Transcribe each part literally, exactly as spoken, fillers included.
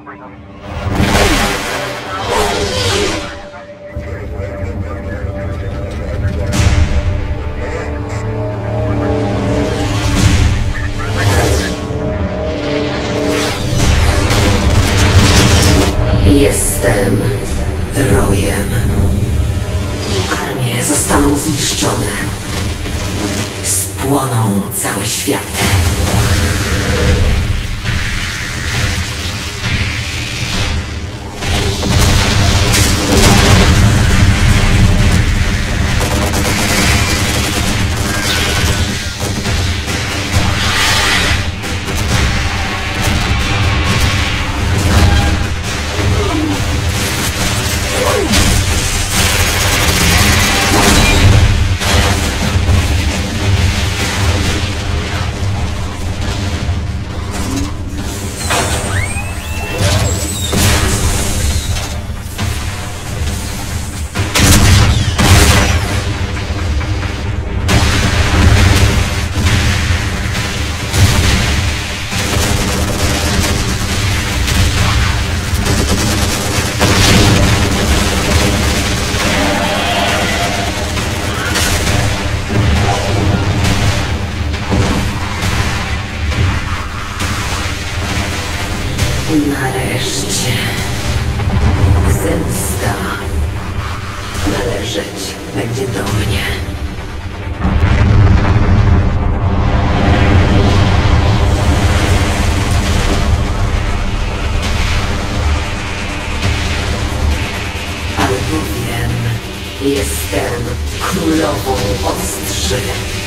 Jestem Rojem. Armie zostaną zniszczone. Spłoną całe światy. Nareszcie. Zemsta należeć będzie do mnie. Albowiem jestem królową ostrzy.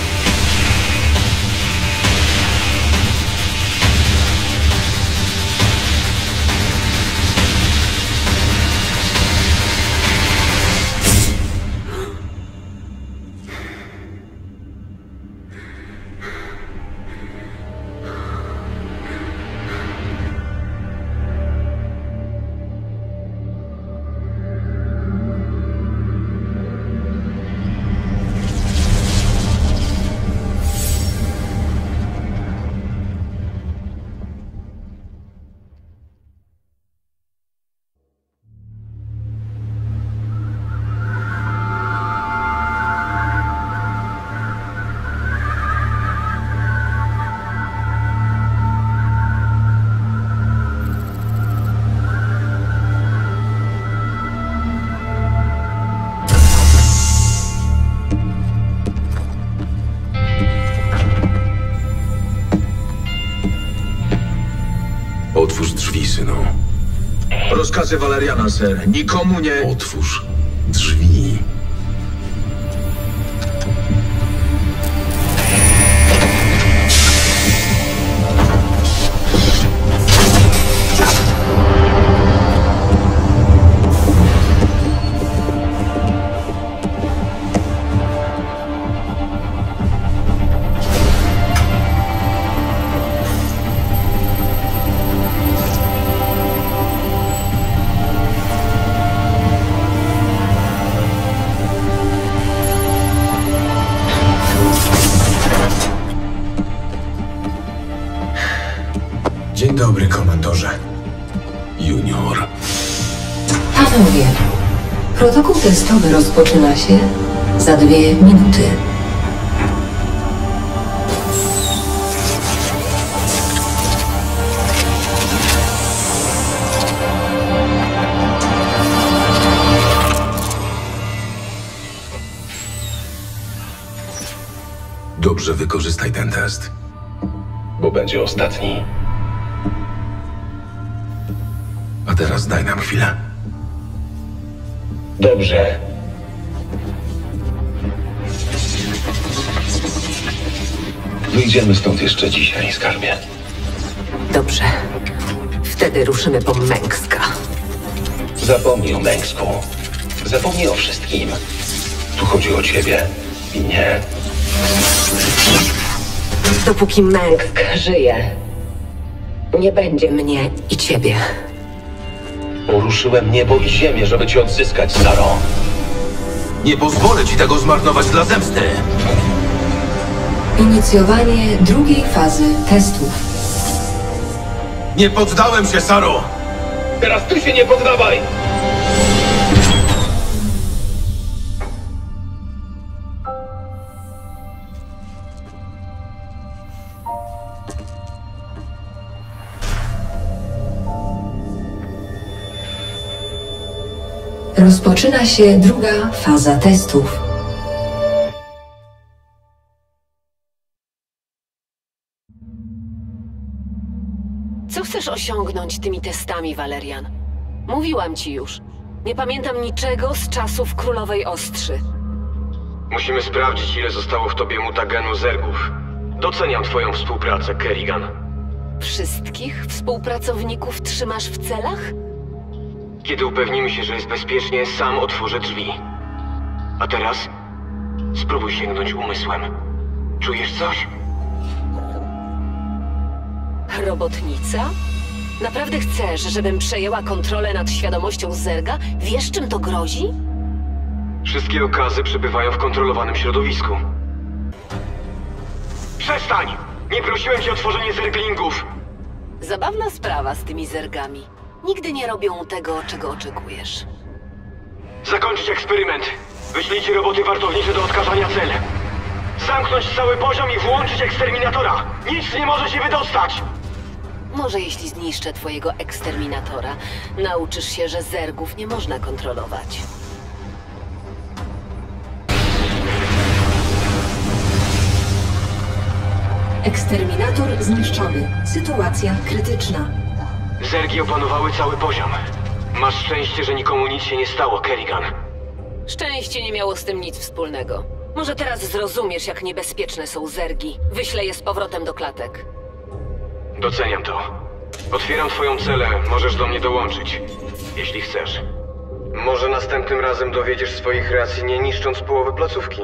Otwórz drzwi, synu. Rozkazy Waleriana, ser. Nikomu nie... Otwórz drzwi. Dzień dobry, komandorze. Junior. Panowie, protokół testowy rozpoczyna się za dwie minuty. Dobrze wykorzystaj ten test, bo będzie ostatni. A teraz daj nam chwilę. Dobrze. Wyjdziemy stąd jeszcze dzisiaj, skarbie. Dobrze. Wtedy ruszymy po Mengska. Zapomnij o Mengsku. Zapomnij o wszystkim. Tu chodzi o ciebie i mnie. Dopóki Mengsk żyje, nie będzie mnie i ciebie. Poruszyłem niebo i ziemię, żeby cię odzyskać, Saro. Nie pozwolę ci tego zmarnować dla zemsty! Inicjowanie drugiej fazy testów. Nie poddałem się, Saro! Teraz ty się nie poddawaj! Rozpoczyna się druga faza testów. Co chcesz osiągnąć tymi testami, Valerian? Mówiłam ci już. Nie pamiętam niczego z czasów Królowej Ostrzy. Musimy sprawdzić, ile zostało w tobie mutagenu zergów. Doceniam twoją współpracę, Kerrigan. Wszystkich współpracowników trzymasz w celach? Kiedy upewnimy się, że jest bezpiecznie, sam otworzę drzwi. A teraz spróbuj sięgnąć umysłem. Czujesz coś? Robotnica? Naprawdę chcesz, żebym przejęła kontrolę nad świadomością Zerga? Wiesz, czym to grozi? Wszystkie okazy przebywają w kontrolowanym środowisku. Przestań! Nie prosiłem cię o tworzenie zerglingów! Zabawna sprawa z tymi Zergami. Nigdy nie robią tego, czego oczekujesz. Zakończyć eksperyment. Wyślijcie roboty wartownicze do odkazania cel. Zamknąć cały poziom i włączyć eksterminatora. Nic nie może się wydostać! Może jeśli zniszczę twojego eksterminatora, nauczysz się, że Zergów nie można kontrolować. Eksterminator zniszczony. Sytuacja krytyczna. Zergi opanowały cały poziom. Masz szczęście, że nikomu nic się nie stało, Kerrigan. Szczęście nie miało z tym nic wspólnego. Może teraz zrozumiesz, jak niebezpieczne są Zergi. Wyślę je z powrotem do klatek. Doceniam to. Otwieram twoją celę, możesz do mnie dołączyć. Jeśli chcesz. Może następnym razem dowiedziesz swoich racji, nie niszcząc połowy placówki.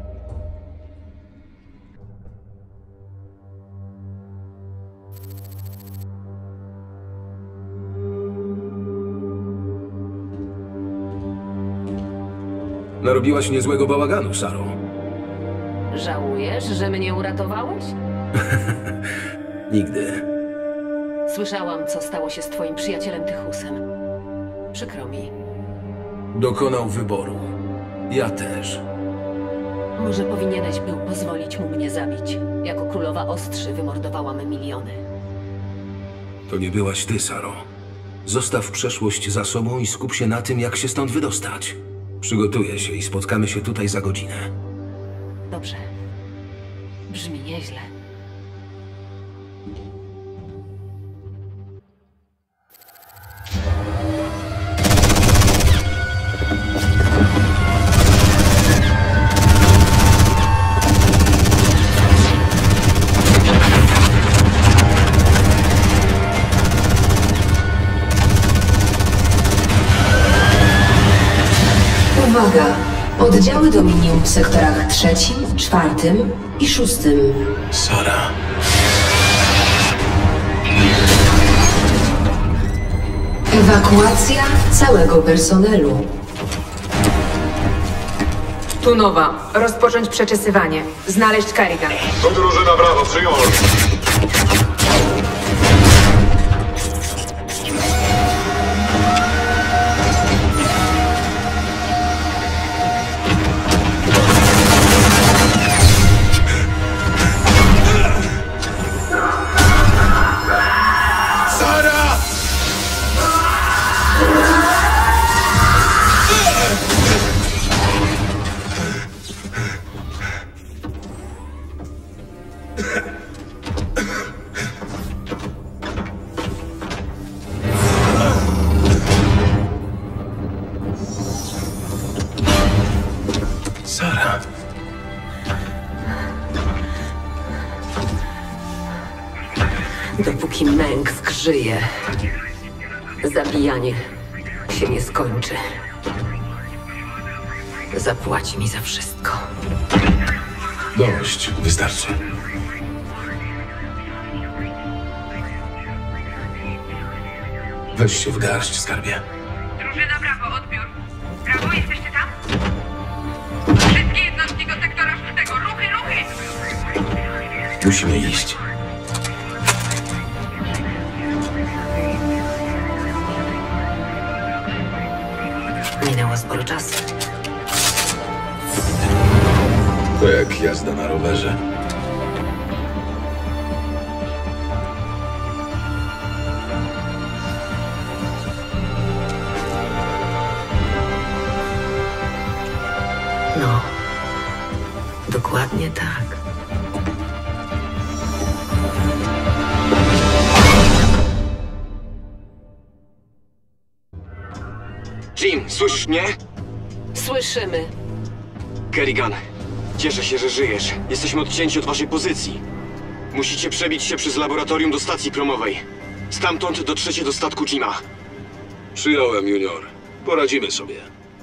Narobiłaś niezłego bałaganu, Saro. Żałujesz, że mnie uratowałeś? Nigdy. Słyszałam, co stało się z twoim przyjacielem Tychusem. Przykro mi. Dokonał wyboru. Ja też. Może powinieneś był pozwolić mu mnie zabić. Jako królowa ostrzy wymordowałam miliony. To nie byłaś ty, Saro. Zostaw przeszłość za sobą i skup się na tym, jak się stąd wydostać. Przygotuję się i spotkamy się tutaj za godzinę. Dobrze. Brzmi nieźle. Uwaga! Oddziały Dominium w sektorach trzecim, czwartym i szóstym. Sara. Ewakuacja całego personelu. Tu Nowa. Rozpocząć przeczesywanie. Znaleźć Kerrigan. To drużyna brawo, przyjąłem. Sara. Dopóki Mengsk żyje, zabijanie się nie skończy. Zapłaci mi za wszystko. Dość, wystarczy. Weź się w garść, skarbie. Drużyna Brawo, odbiór. Brawo, jesteście tam? Wszystkie jednostki do sektora szóstego. Ruchy, ruchy! Musimy iść. Minęło sporo czasu. To jak jazda na rowerze. No, dokładnie tak. Jim, słyszysz mnie? Słyszymy. Kerrigan, cieszę się, że żyjesz. Jesteśmy odcięci od waszej pozycji. Musicie przebić się przez laboratorium do stacji promowej. Stamtąd dotrzecie do statku Jima. Przyjąłem, Junior. Poradzimy sobie.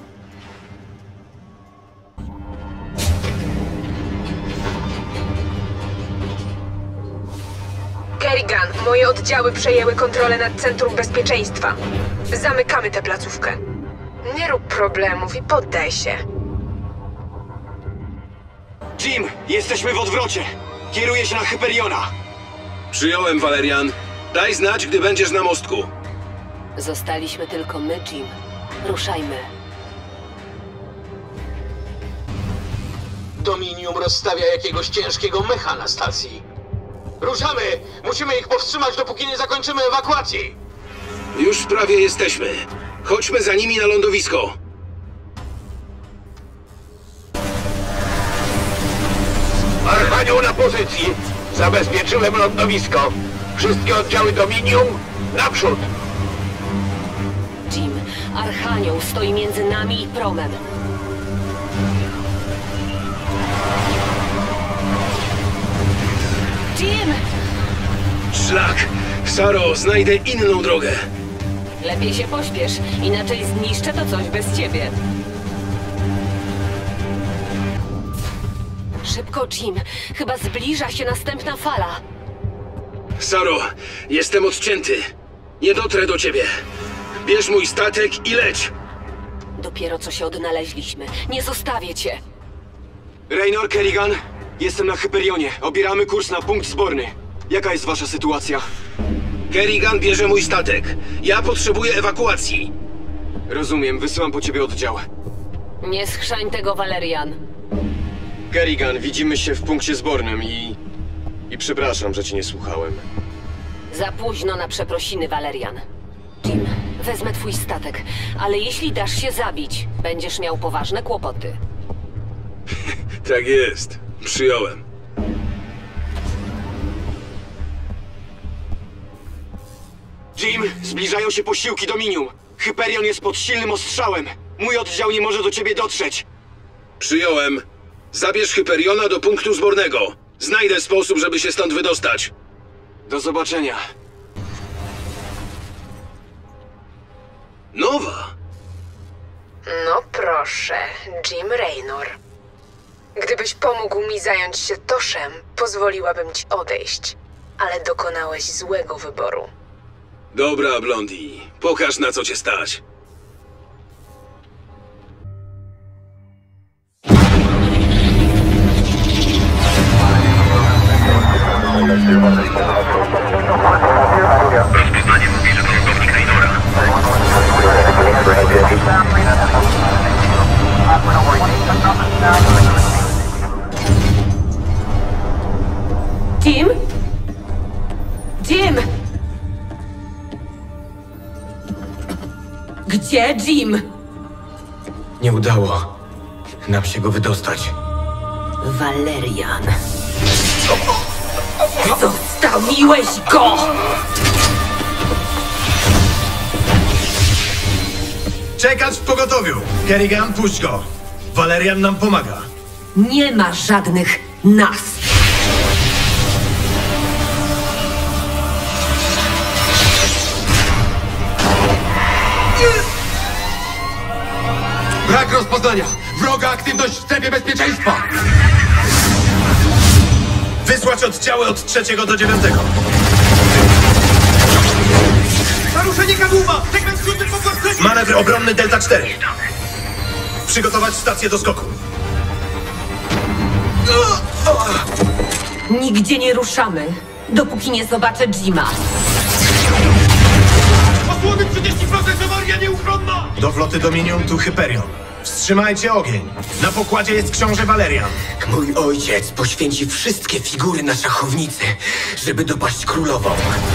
Kerrigan, moje oddziały przejęły kontrolę nad Centrum Bezpieczeństwa. Zamykamy tę placówkę. Nie rób problemów i poddaj się. Jim, jesteśmy w odwrocie. Kieruję się na Hyperiona. Przyjąłem, Valerian. Daj znać, gdy będziesz na mostku. Zostaliśmy tylko my, Jim. Ruszajmy. Dominium rozstawia jakiegoś ciężkiego mecha na stacji. Ruszamy! Musimy ich powstrzymać, dopóki nie zakończymy ewakuacji! Już prawie jesteśmy. Chodźmy za nimi na lądowisko. Archanioł na pozycji! Zabezpieczyłem lądowisko. Wszystkie oddziały Dominium naprzód! Jim, Archanioł stoi między nami i promem. Jim! Szlak! Saro, znajdę inną drogę. Lepiej się pośpiesz, inaczej zniszczę to coś bez ciebie. Szybko, Jim. Chyba zbliża się następna fala. Saro, jestem odcięty. Nie dotrę do ciebie. Bierz mój statek i leć. Dopiero co się odnaleźliśmy. Nie zostawię cię. Raynor, Kerrigan, jestem na Hyperionie. Obieramy kurs na punkt zborny. Jaka jest wasza sytuacja? Kerrigan bierze mój statek. Ja potrzebuję ewakuacji. Rozumiem, wysyłam po ciebie oddział. Nie schrzań tego, Valerian. Kerrigan, widzimy się w punkcie zbornym i... I przepraszam, że cię nie słuchałem. Za późno na przeprosiny, Valerian. Jim, wezmę twój statek, ale jeśli dasz się zabić, będziesz miał poważne kłopoty. Tak jest. Przyjąłem. Jim, zbliżają się posiłki Dominium. Hyperion jest pod silnym ostrzałem. Mój oddział nie może do ciebie dotrzeć. Przyjąłem. Zabierz Hyperiona do punktu zbornego. Znajdę sposób, żeby się stąd wydostać. Do zobaczenia. Nowa? No proszę, Jim Raynor. Gdybyś pomógł mi zająć się Toszem, pozwoliłabym ci odejść. Ale dokonałeś złego wyboru. Dobra, Blondie. Pokaż, na co cię stać. Rozpoznanie mówi, że to lądownik Raynora. Jim? Jim! Gdzie Jim? Nie udało nam się go wydostać. Valerian. Zostawiłeś go! Czekać w pogotowiu! Kerrigan, puść go! Valerian nam pomaga. Nie ma żadnych nas. Brak rozpoznania! Wroga aktywność w strefie bezpieczeństwa! Wysłać oddziały od trzeciego do dziewiątego. Naruszenie kadłuba! Sekwens siódmy pokład. Manewr obronny Delta cztery. Przygotować stację do skoku. Nigdzie nie ruszamy, dopóki nie zobaczę Jima. Osłony trzydzieści procent awaria nieuchronna! Do floty floty Dominium, tu Hyperion. Wstrzymajcie ogień. Na pokładzie jest książę Valerian. Mój ojciec poświęci wszystkie figury na szachownicy, żeby dopaść królową.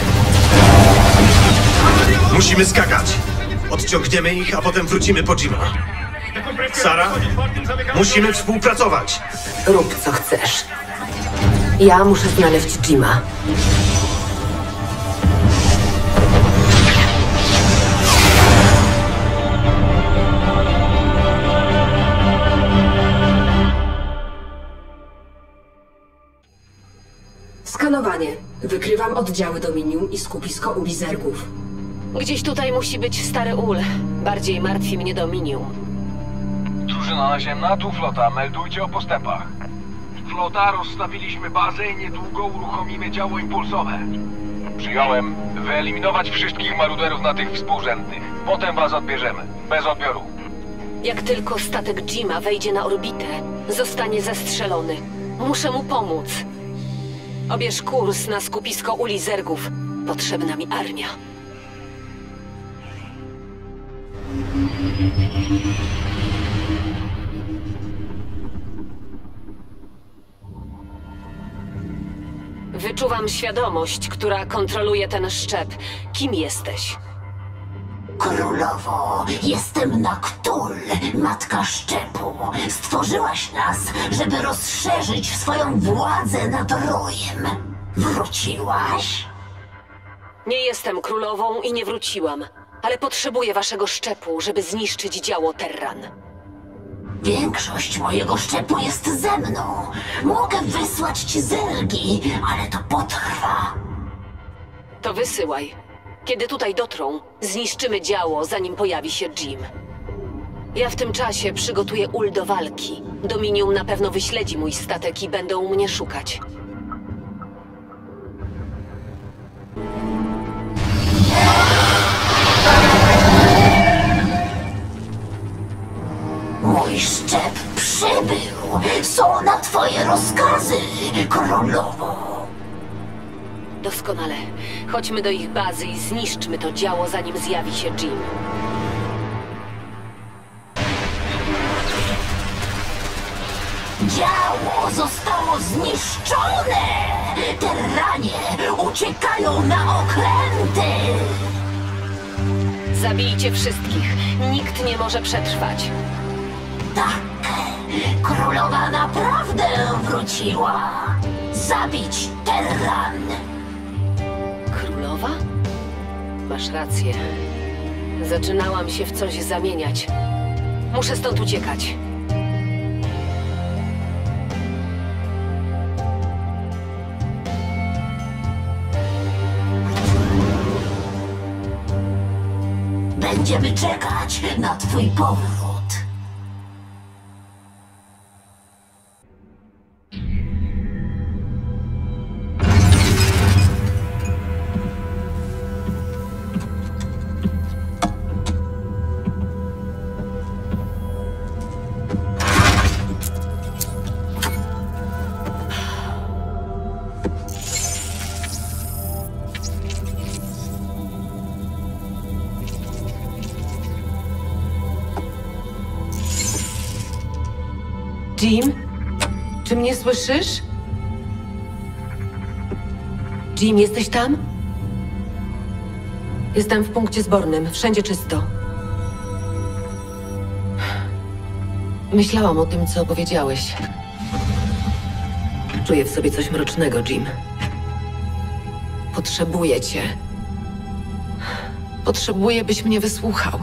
Musimy skakać. Odciągniemy ich, a potem wrócimy po Jima. Sara, musimy współpracować. Rób co chcesz. Ja muszę znaleźć Jima. Skanowanie. Wykrywam oddziały Dominium i skupisko ulizergów. Gdzieś tutaj musi być stary ul. Bardziej martwi mnie Dominium. Drużyna naziemna, tu flota. Meldujcie o postępach. Flota, rozstawiliśmy bazę i niedługo uruchomimy działo impulsowe. Przyjąłem. Wyeliminować wszystkich maruderów na tych współrzędnych. Potem was odbierzemy. Bez odbioru. Jak tylko statek Jima wejdzie na orbitę, zostanie zestrzelony. Muszę mu pomóc. Obierz kurs na skupisko uli zergów. Potrzebna mi armia. Wyczuwam świadomość, która kontroluje ten szczep. Kim jesteś? Królowo, jestem Naktul, matka szczepu. Stworzyłaś nas, żeby rozszerzyć swoją władzę nad rojem. Wróciłaś? Nie jestem królową i nie wróciłam, ale potrzebuję waszego szczepu, żeby zniszczyć działo Terran. Większość mojego szczepu jest ze mną. Mogę wysłać ci zergi, ale to potrwa. To wysyłaj. Kiedy tutaj dotrą, zniszczymy działo, zanim pojawi się Jim. Ja w tym czasie przygotuję ul do walki. Dominium na pewno wyśledzi mój statek i będą mnie szukać. Mój szczep przybył. Są na twoje rozkazy, królowo. Doskonale. Chodźmy do ich bazy i zniszczmy to działo, zanim zjawi się Jim. Działo zostało zniszczone! Terranie uciekają na okręty! Zabijcie wszystkich. Nikt nie może przetrwać. Tak, królowa naprawdę wróciła. Zabić Terran. Królowa? Masz rację. Zaczynałam się w coś zamieniać. Muszę stąd uciekać. Będziemy czekać na twój powrót. Jim? Czy mnie słyszysz? Jim, jesteś tam? Jestem w punkcie zbornym. Wszędzie czysto. Myślałam o tym, co powiedziałeś. Czuję w sobie coś mrocznego, Jim. Potrzebuję cię. Potrzebuję, byś mnie wysłuchał.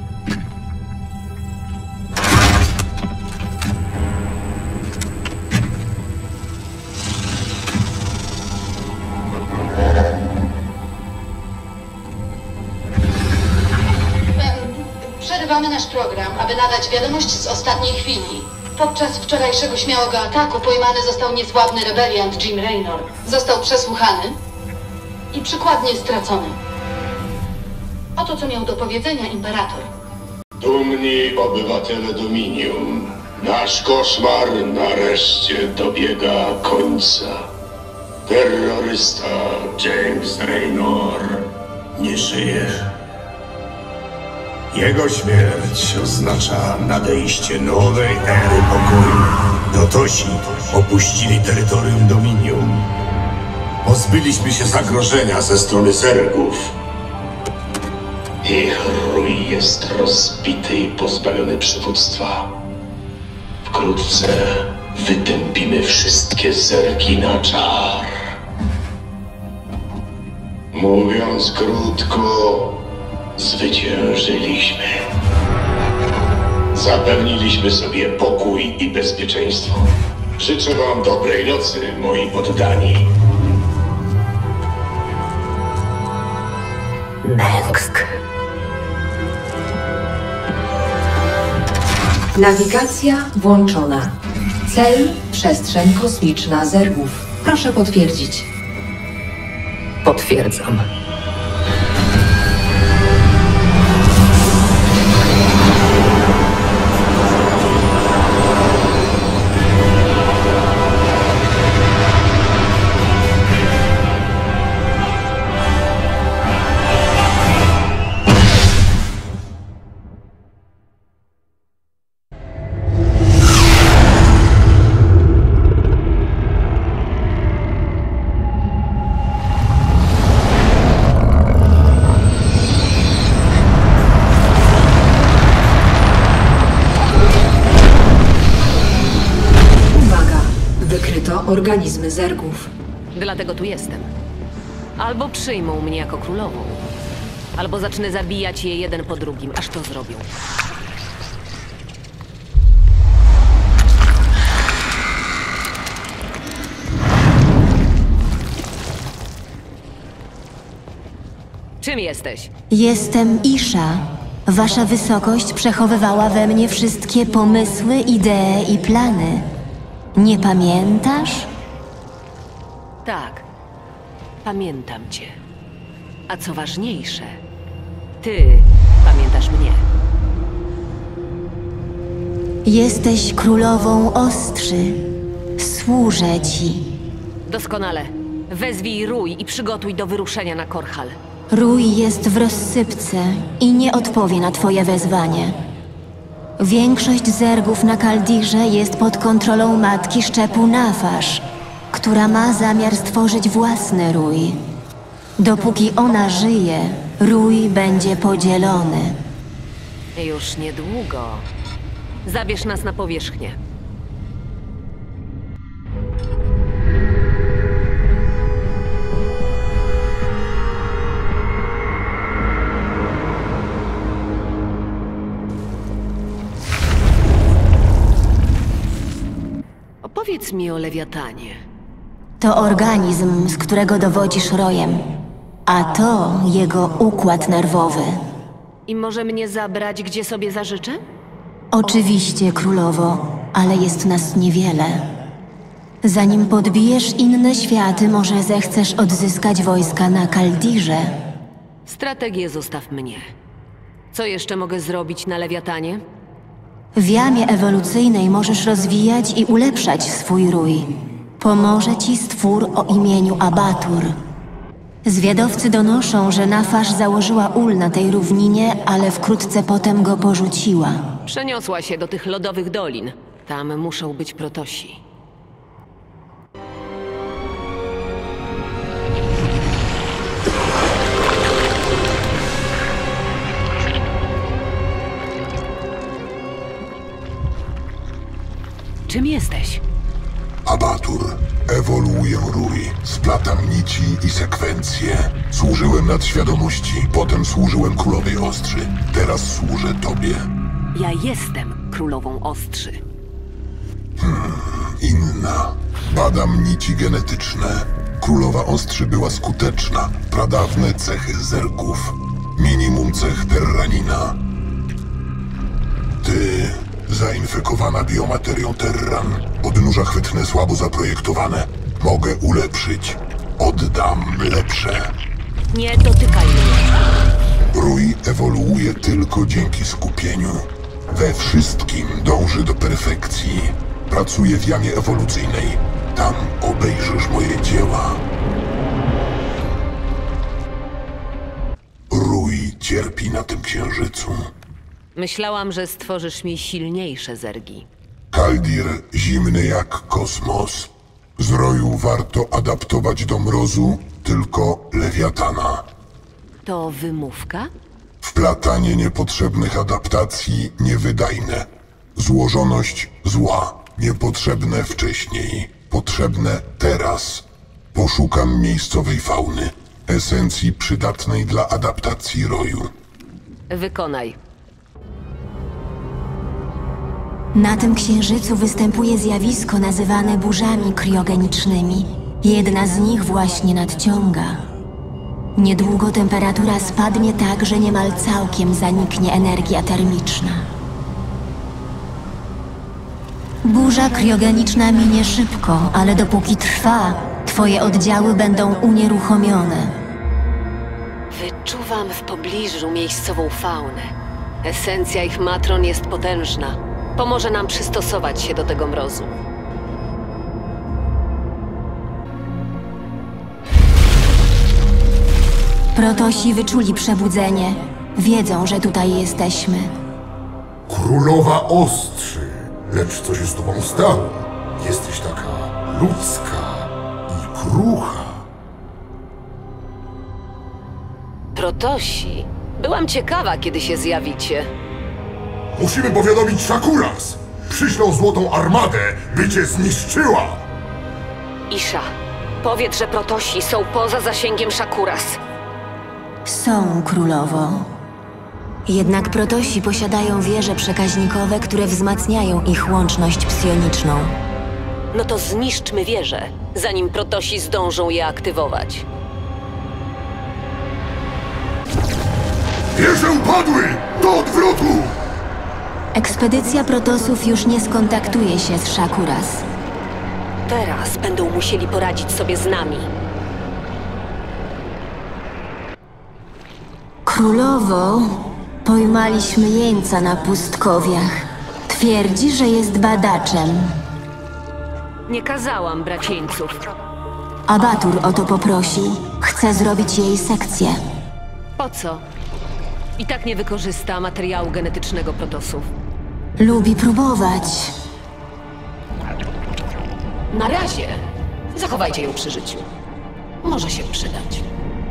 Przerywamy nasz program, aby nadać wiadomość z ostatniej chwili. Podczas wczorajszego śmiałego ataku pojmany został niesławny rebeliant Jim Raynor. Został przesłuchany i przykładnie stracony. Oto co miał do powiedzenia imperator. Dumni obywatele Dominium, nasz koszmar nareszcie dobiega końca. Terrorysta James Raynor nie żyje. Jego śmierć oznacza nadejście nowej ery pokoju. Dotosi opuścili terytorium Dominium. Pozbyliśmy się zagrożenia ze strony Zergów. Ich rój jest rozbity i pozbawiony przywództwa. Wkrótce wytępimy wszystkie Zergi na czar. Mówiąc krótko, zwyciężyliśmy. Zapewniliśmy sobie pokój i bezpieczeństwo. Życzę wam dobrej nocy, moi poddani. Mengsk. Nawigacja włączona. Cel przestrzeń kosmiczna Zergów. Proszę potwierdzić. Potwierdzam. Organizmy Zergów. Dlatego tu jestem. Albo przyjmą mnie jako królową, albo zacznę zabijać je jeden po drugim, aż to zrobią. Czym jesteś? Jestem Isha. Wasza wysokość przechowywała we mnie wszystkie pomysły, idee i plany. Nie pamiętasz? Tak. Pamiętam cię. A co ważniejsze, ty pamiętasz mnie. Jesteś królową Ostrzy. Służę ci. Doskonale. Wezwij rój i przygotuj do wyruszenia na Korhal. Rój jest w rozsypce i nie odpowie na twoje wezwanie. Większość Zergów na Kaldirze jest pod kontrolą matki szczepu Nafasz, która ma zamiar stworzyć własny rój. Dopóki ona żyje, rój będzie podzielony. Już niedługo. Zabierz nas na powierzchnię. Opowiedz mi o Lewiatanie. To organizm, z którego dowodzisz rojem, a to jego układ nerwowy. I może mnie zabrać, gdzie sobie zażyczę? Oczywiście, królowo, ale jest nas niewiele. Zanim podbijesz inne światy, może zechcesz odzyskać wojska na Kaldirze. Strategię zostaw mnie. Co jeszcze mogę zrobić na Lewiatanie? W jamie ewolucyjnej możesz rozwijać i ulepszać swój rój. Pomoże ci stwór o imieniu Abatur. Zwiadowcy donoszą, że Nafasz założyła ul na tej równinie, ale wkrótce potem go porzuciła. Przeniosła się do tych lodowych dolin. Tam muszą być protosi. Czym jesteś? Abatur. Ewoluuję rój. Splatam nici i sekwencje. Służyłem nadświadomości, potem służyłem królowej Ostrzy. Teraz służę tobie. Ja jestem królową Ostrzy. Hmm, inna. Badam nici genetyczne. Królowa Ostrzy była skuteczna. Pradawne cechy Zergów. Minimum cech Terranina. Ty... zainfekowana biomaterią Terran. Odnóża chwytne słabo zaprojektowane. Mogę ulepszyć. Oddam lepsze. Nie dotykaj mnie. Rój ewoluuje tylko dzięki skupieniu. We wszystkim dąży do perfekcji. Pracuję w jamie ewolucyjnej. Tam obejrzysz moje dzieła. Rój cierpi na tym księżycu. Myślałam, że stworzysz mi silniejsze zergi. Kaldir zimny jak kosmos. Z roju warto adaptować do mrozu tylko lewiatana. To wymówka? Wplatanie niepotrzebnych adaptacji niewydajne. Złożoność zła. Niepotrzebne wcześniej. Potrzebne teraz. Poszukam miejscowej fauny. Esencji przydatnej dla adaptacji roju. Wykonaj. Na tym księżycu występuje zjawisko nazywane burzami kriogenicznymi. Jedna z nich właśnie nadciąga. Niedługo temperatura spadnie tak, że niemal całkiem zaniknie energia termiczna. Burza kriogeniczna minie szybko, ale dopóki trwa, twoje oddziały będą unieruchomione. Wyczuwam w pobliżu miejscową faunę. Esencja ich matron jest potężna. Pomoże nam przystosować się do tego mrozu. Protosi wyczuli przebudzenie. Wiedzą, że tutaj jesteśmy. Królowa ostrzy. Lecz co się z tobą stało? Jesteś taka ludzka i krucha. Protosi? Byłam ciekawa, kiedy się zjawicie. Musimy powiadomić Shakuras. Przyślą złotą armadę, by cię zniszczyła. Isha, powiedz, że protosi są poza zasięgiem Shakuras. Są, królowo. Jednak protosi posiadają wieże przekaźnikowe, które wzmacniają ich łączność psioniczną. No to zniszczmy wieże, zanim protosi zdążą je aktywować. Wieże upadły! Do odwrotu! Ekspedycja protosów już nie skontaktuje się z Shakuras. Teraz będą musieli poradzić sobie z nami. Królowo, pojmaliśmy jeńca na pustkowiach. Twierdzi, że jest badaczem. Nie kazałam brać jeńców. Abatur o to poprosił. Chce zrobić jej sekcję. Po co? I tak nie wykorzysta materiału genetycznego protosów. Lubi próbować. Na razie zachowajcie ją przy życiu. Może się przydać.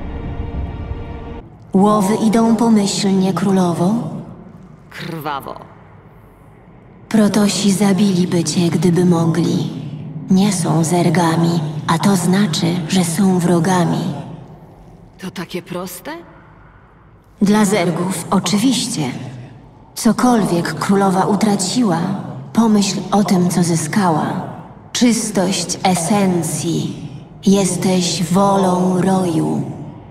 Łowy idą pomyślnie, królowo. Krwawo. Protosi zabiliby cię, gdyby mogli. Nie są zergami, a to znaczy, że są wrogami. To takie proste? Dla zergów oczywiście. Cokolwiek królowa utraciła, pomyśl o tym, co zyskała. Czystość esencji. Jesteś wolą roju.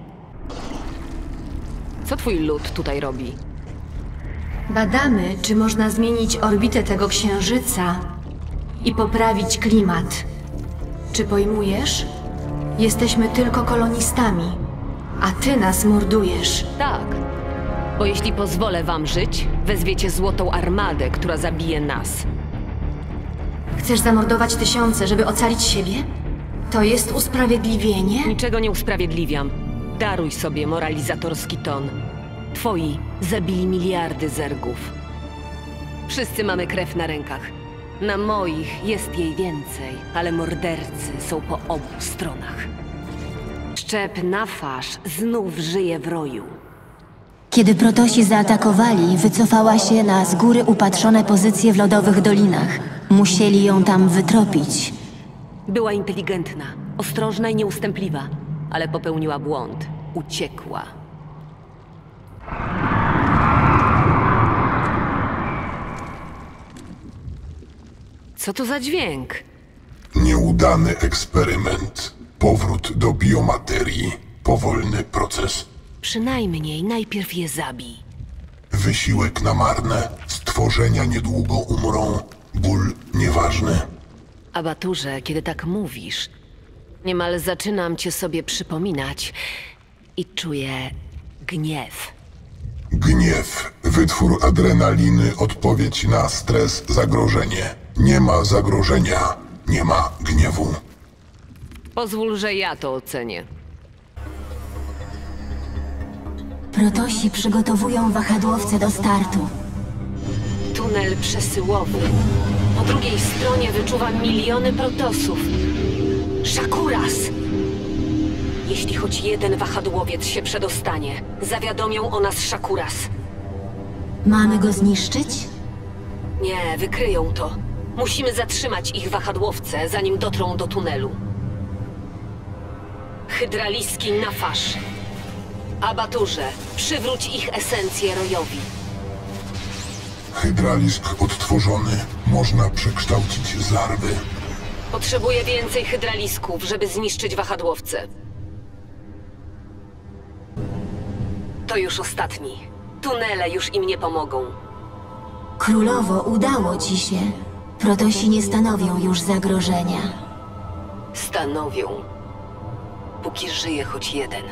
Co twój lud tutaj robi? Badamy, czy można zmienić orbitę tego księżyca i poprawić klimat. Czy pojmujesz? Jesteśmy tylko kolonistami, a ty nas mordujesz. Tak, bo jeśli pozwolę wam żyć, wezwiecie złotą armadę, która zabije nas. Chcesz zamordować tysiące, żeby ocalić siebie? To jest usprawiedliwienie? Niczego nie usprawiedliwiam. Daruj sobie moralizatorski ton. Twoi zabili miliardy zergów. Wszyscy mamy krew na rękach. Na moich jest jej więcej, ale mordercy są po obu stronach. Szczep Nafasz znów żyje w roju. Kiedy protosi zaatakowali, wycofała się na z góry upatrzone pozycje w lodowych dolinach. Musieli ją tam wytropić. Była inteligentna, ostrożna i nieustępliwa, ale popełniła błąd. Uciekła. Co to za dźwięk? Nieudany eksperyment. Powrót do biomaterii. Powolny proces. Przynajmniej najpierw je zabij. Wysiłek na marne. Stworzenia niedługo umrą. Ból nieważny. Abaturze, kiedy tak mówisz, niemal zaczynam cię sobie przypominać i czuję gniew. Gniew. Wytwór adrenaliny. Odpowiedź na stres, zagrożenie. Nie ma zagrożenia. Nie ma gniewu. Pozwól, że ja to ocenię. Protosi przygotowują wahadłowce do startu. tunel przesyłowy. Po drugiej stronie wyczuwam miliony protosów. Shakuras! Jeśli choć jeden wahadłowiec się przedostanie, zawiadomią o nas Shakuras. Mamy go zniszczyć? Nie, wykryją to. Musimy zatrzymać ich wahadłowce, zanim dotrą do tunelu. Hydraliski Nafasz. Abaturze, przywróć ich esencję Rojowi. Hydralisk odtworzony. Można przekształcić z larwy. Potrzebuję więcej hydralisków, żeby zniszczyć wahadłowce. To już ostatni. Tunele już im nie pomogą. Królowo, udało ci się. Protosi nie stanowią już zagrożenia. Stanowią. Póki żyje choć jeden.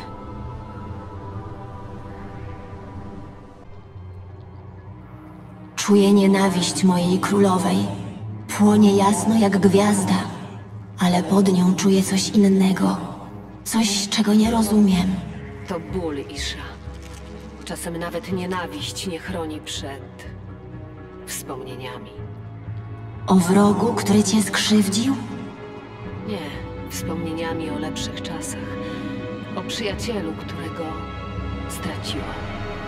Czuję nienawiść mojej królowej. Płonie jasno jak gwiazda, ale pod nią czuję coś innego. Coś, czego nie rozumiem. To ból, Isha. Czasem nawet nienawiść nie chroni przed wspomnieniami. O wrogu, który cię skrzywdził? Nie, wspomnieniami o lepszych czasach. O przyjacielu, którego straciłam.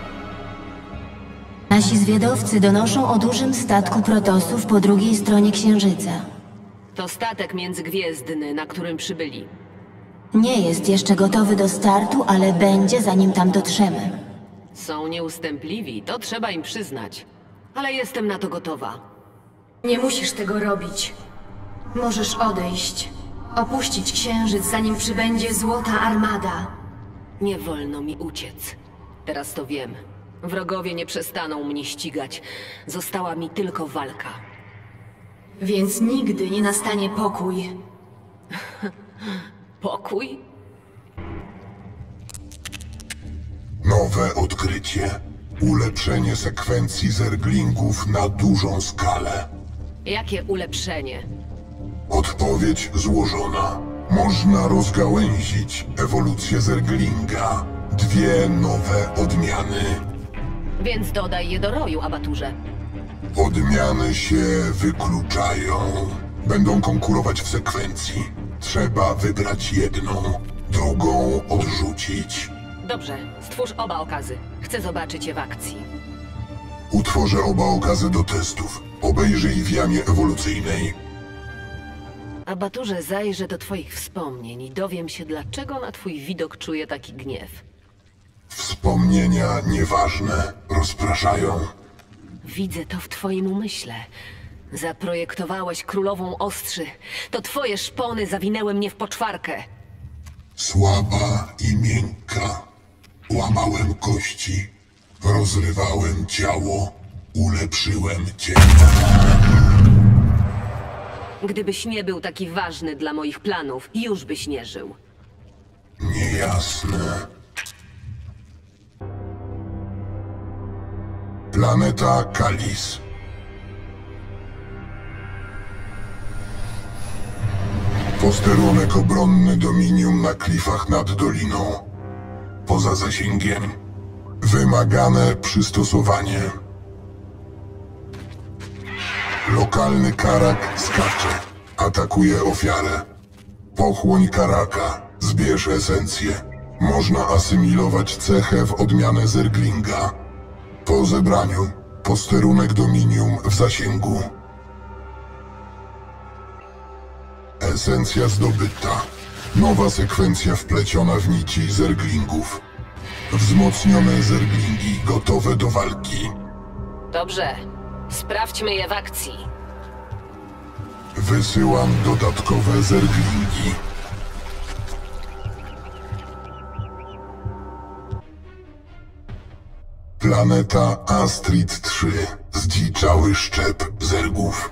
Nasi zwiadowcy donoszą o dużym statku protosów po drugiej stronie Księżyca. To statek międzygwiezdny, na którym przybyli. Nie jest jeszcze gotowy do startu, ale będzie, zanim tam dotrzemy. Są nieustępliwi, to trzeba im przyznać. Ale jestem na to gotowa. Nie musisz tego robić. Możesz odejść. Opuścić Księżyc, zanim przybędzie Złota Armada. Nie wolno mi uciec. Teraz to wiem. Wrogowie nie przestaną mnie ścigać. Została mi tylko walka. Więc nigdy nie nastanie pokój. Pokój? Nowe odkrycie. Ulepszenie sekwencji zerglingów na dużą skalę. Jakie ulepszenie? Odpowiedź złożona. Można rozgałęzić ewolucję zerglinga. Dwie nowe odmiany. Więc dodaj je do roju, Abaturze. Odmiany się wykluczają. Będą konkurować w sekwencji. Trzeba wybrać jedną, drugą odrzucić. Dobrze, stwórz oba okazy. Chcę zobaczyć je w akcji. Utworzę oba okazy do testów. Obejrzyj w jamie ewolucyjnej. Abaturze, zajrzę do twoich wspomnień i dowiem się, dlaczego na twój widok czuję taki gniew. Wspomnienia nieważne, rozpraszają. Widzę to w twoim umyśle. Zaprojektowałeś królową ostrzy. To twoje szpony zawinęły mnie w poczwarkę. Słaba i miękka. Łamałem kości, rozrywałem ciało, ulepszyłem cię. Gdybyś nie był taki ważny dla moich planów, już byś nie żył. Niejasne. Planeta Kalis. Posterunek obronny Dominium na klifach nad doliną. Poza zasięgiem. Wymagane przystosowanie. Lokalny karak skacze. Atakuje ofiarę. Pochłoń karaka. Zbierz esencję. Można asymilować cechę w odmianę zerglinga. Po zebraniu. Posterunek Dominium w zasięgu. Esencja zdobyta. Nowa sekwencja wpleciona w nici zerglingów. Wzmocnione zerglingi gotowe do walki. Dobrze. Sprawdźmy je w akcji. Wysyłam dodatkowe zerglingi. Planeta Astrid trzy. Zdziczały szczep zergów.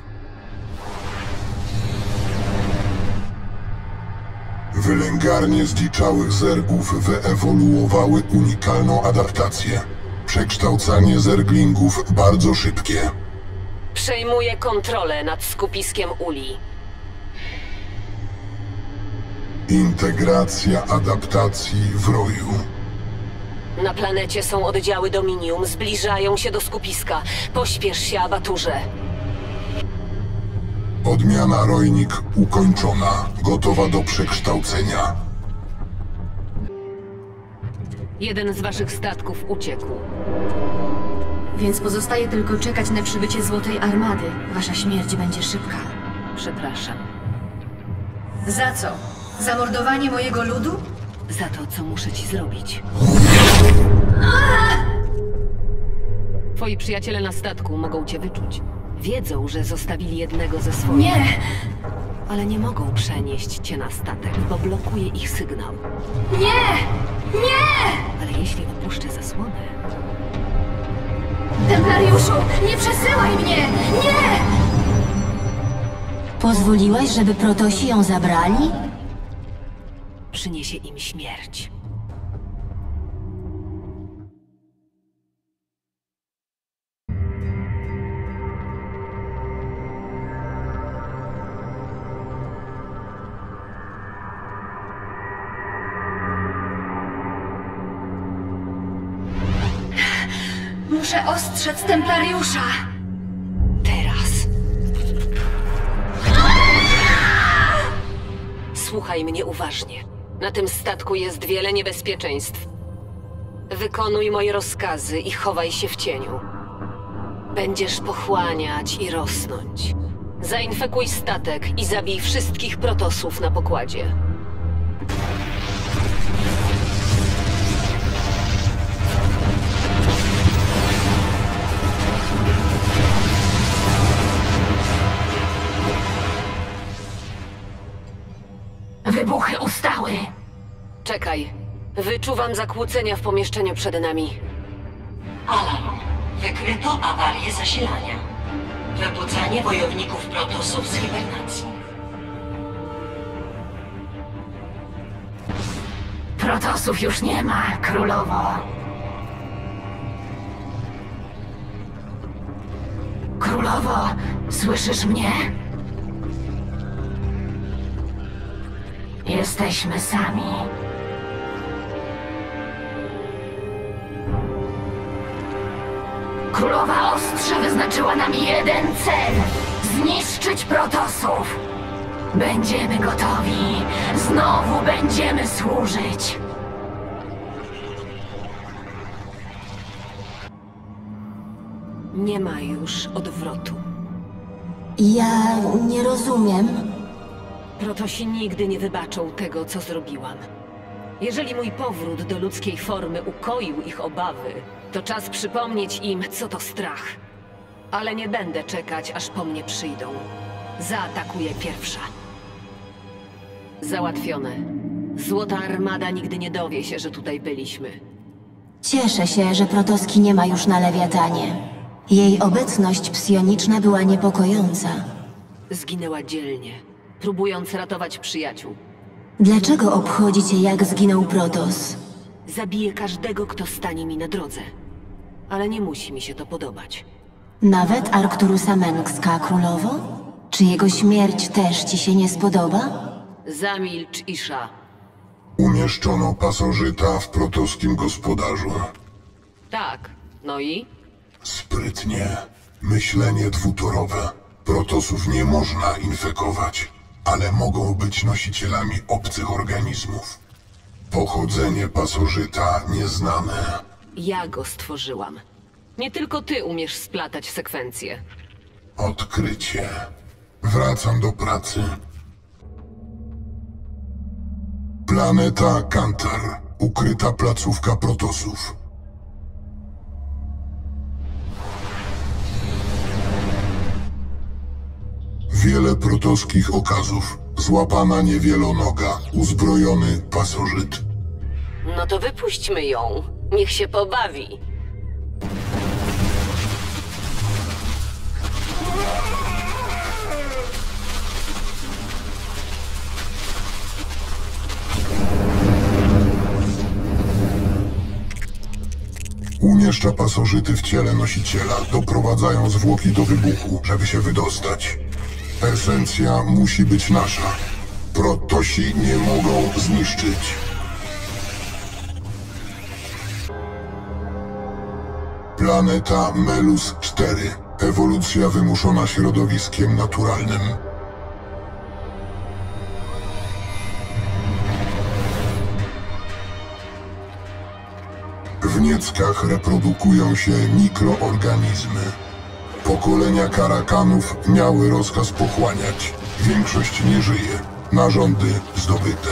Wylęgarnie zdziczałych zergów wyewoluowały unikalną adaptację. Przekształcanie zerglingów bardzo szybkie. Przejmuję kontrolę nad skupiskiem uli. Integracja adaptacji w roju. Na planecie są oddziały Dominium, zbliżają się do skupiska. Pośpiesz się, abaturze. Odmiana Rojnik ukończona, gotowa do przekształcenia. Jeden z waszych statków uciekł. Więc pozostaje tylko czekać na przybycie Złotej Armady. Wasza śmierć będzie szybka. Przepraszam. Za co? Zamordowanie mojego ludu? Za to, co muszę ci zrobić. Twoi przyjaciele na statku mogą cię wyczuć. Wiedzą, że zostawili jednego ze swoich. Nie! Ale nie mogą przenieść cię na statek, bo blokuje ich sygnał. Nie! Nie! Ale jeśli opuszczę zasłonę... Templariuszu, nie przesyłaj mnie! Nie! Pozwoliłaś, żeby Protosi ją zabrali? Przyniesie im śmierć. Muszę ostrzec Templariusza! Teraz. Słuchaj mnie uważnie. Na tym statku jest wiele niebezpieczeństw. Wykonuj moje rozkazy i chowaj się w cieniu. Będziesz pochłaniać i rosnąć. Zainfekuj statek i zabij wszystkich protosów na pokładzie. Wybuchy ustały. Czekaj. Wyczuwam zakłócenia w pomieszczeniu przed nami. Alarm. Wykryto awarię zasilania. Wybudzanie wojowników protosów z hibernacji. Protosów już nie ma, królowo. Królowo, słyszysz mnie? Jesteśmy sami. Królowa Ostrza wyznaczyła nam jeden cel. Zniszczyć protosów. Będziemy gotowi. Znowu będziemy służyć. Nie ma już odwrotu. Ja nie rozumiem. Protosi nigdy nie wybaczą tego, co zrobiłam. Jeżeli mój powrót do ludzkiej formy ukoił ich obawy, to czas przypomnieć im, co to strach. Ale nie będę czekać, aż po mnie przyjdą. Zaatakuję pierwsza. Załatwione. Złota Armada nigdy nie dowie się, że tutaj byliśmy. Cieszę się, że Protoski nie ma już na Lewiatanie. Jej obecność psioniczna była niepokojąca. Zginęła dzielnie, próbując ratować przyjaciół. Dlaczego obchodzi cię, jak zginął Protos? Zabiję każdego, kto stanie mi na drodze. Ale nie musi mi się to podobać. Nawet Arcturusa Mengska, królowo? Czy jego śmierć też ci się nie spodoba? Zamilcz, Isha. Umieszczono pasożyta w protoskim gospodarzu. Tak, no i? Sprytnie. Myślenie dwutorowe. Protosów nie można infekować, ale mogą być nosicielami obcych organizmów. Pochodzenie pasożyta nieznane. Ja go stworzyłam. Nie tylko ty umiesz splatać sekwencje. Odkrycie. Wracam do pracy. Planeta Kantar. Ukryta placówka protosów. Wiele protoskich okazów. Złapana niewielonoga. Uzbrojony pasożyt. No to wypuśćmy ją. Niech się pobawi. Umieszcza pasożyty w ciele nosiciela, doprowadzają zwłoki do wybuchu, żeby się wydostać. Esencja musi być nasza. Protosi nie mogą zniszczyć. Planeta Melus cztery. Ewolucja wymuszona środowiskiem naturalnym. W nieckach reprodukują się mikroorganizmy. Pokolenia karakanów miały rozkaz pochłaniać. Większość nie żyje. Narządy zdobyte.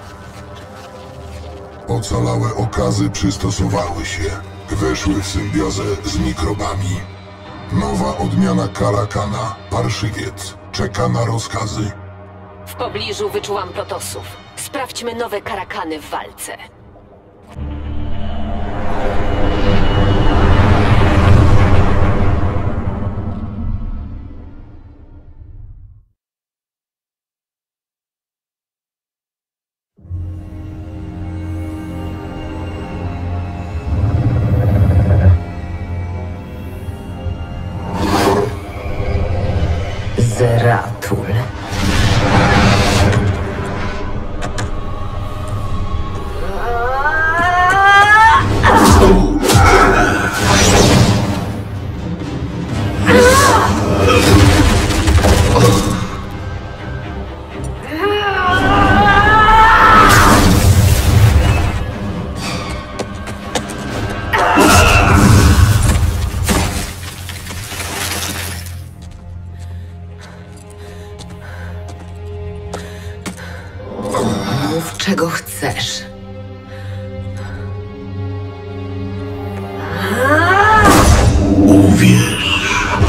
Ocalałe okazy przystosowały się. Weszły w symbiozę z mikrobami. Nowa odmiana karakana, parszywiec, czeka na rozkazy. W pobliżu wyczułam protosów. Sprawdźmy nowe karakany w walce. Zeratul. Mów, czego chcesz. Uwierz.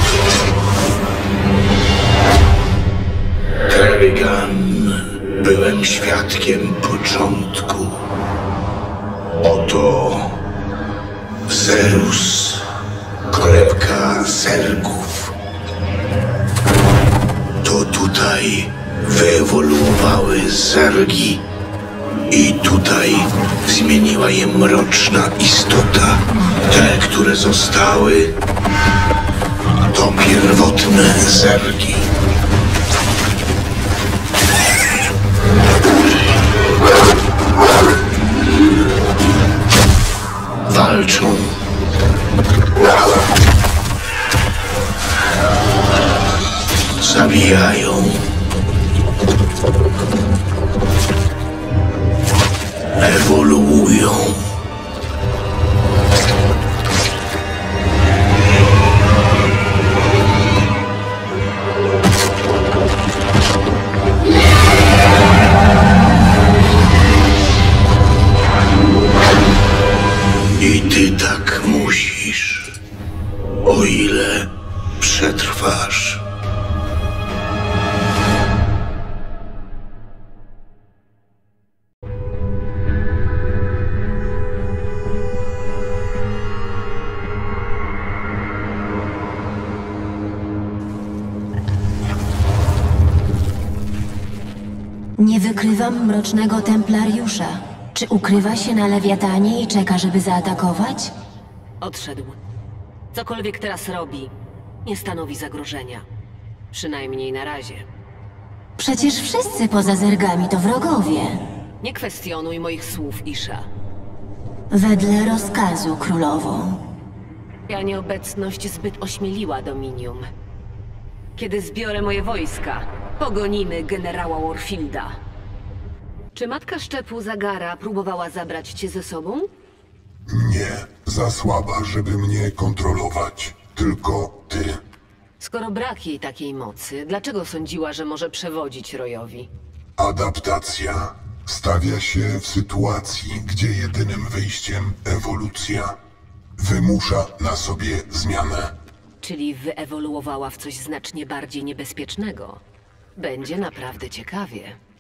Kerrigan, byłem świadkiem początku. Oto Zerus, kolebka zergów. To tutaj wyewoluowały zergi i tutaj zmieniła je mroczna istota. Te, które zostały, to pierwotne zergi. Walczą. Zabijają. Ewoluują. I ty tak musisz, o ile przetrwasz. Nie wykrywam mrocznego templariusza. Czy ukrywa się na Lewiatanie i czeka, żeby zaatakować? Odszedł. Cokolwiek teraz robi, nie stanowi zagrożenia. Przynajmniej na razie. Przecież wszyscy poza zergami to wrogowie. Nie kwestionuj moich słów, Isha. Wedle rozkazu, królowo. Ja nieobecność zbyt ośmieliła Dominium. Kiedy zbiorę moje wojska, pogonimy generała Warfielda. Czy matka szczepu Zagara próbowała zabrać cię ze sobą? Nie, za słaba, żeby mnie kontrolować. Tylko ty. Skoro brak jej takiej mocy, dlaczego sądziła, że może przewodzić Royowi? Adaptacja stawia się w sytuacji, gdzie jedynym wyjściem ewolucja wymusza na sobie zmianę. Czyli wyewoluowała w coś znacznie bardziej niebezpiecznego. Będzie naprawdę ciekawie.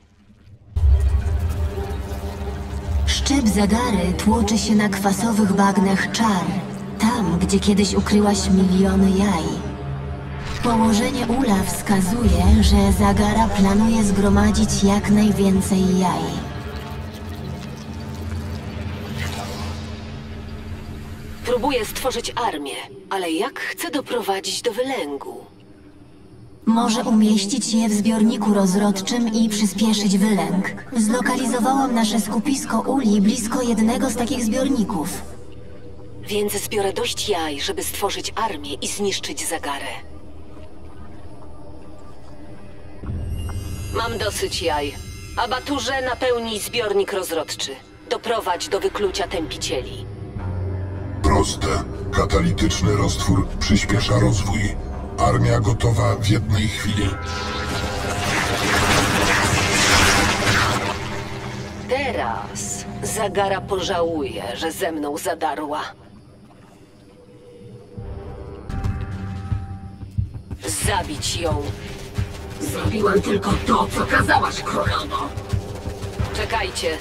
Szczep Zagary tłoczy się na kwasowych bagnach czar. Tam, gdzie kiedyś ukryłaś miliony jaj. Położenie ula wskazuje, że Zagara planuje zgromadzić jak najwięcej jaj. Próbuję stworzyć armię, ale jak chcę doprowadzić do wylęgu? Może umieścić je w zbiorniku rozrodczym i przyspieszyć wylęk. Zlokalizowałam nasze skupisko uli blisko jednego z takich zbiorników. Więc zbiorę dość jaj, żeby stworzyć armię i zniszczyć Zagarę. Mam dosyć jaj. Abaturze, napełnij zbiornik rozrodczy. Doprowadź do wyklucia tępicieli. Proste. Katalityczny roztwór przyspiesza rozwój. Armia gotowa w jednej chwili. Teraz Zagara pożałuje, że ze mną zadarła. Zabić ją. Zrobiłem tylko to, co kazałaś, królowo. Czekajcie.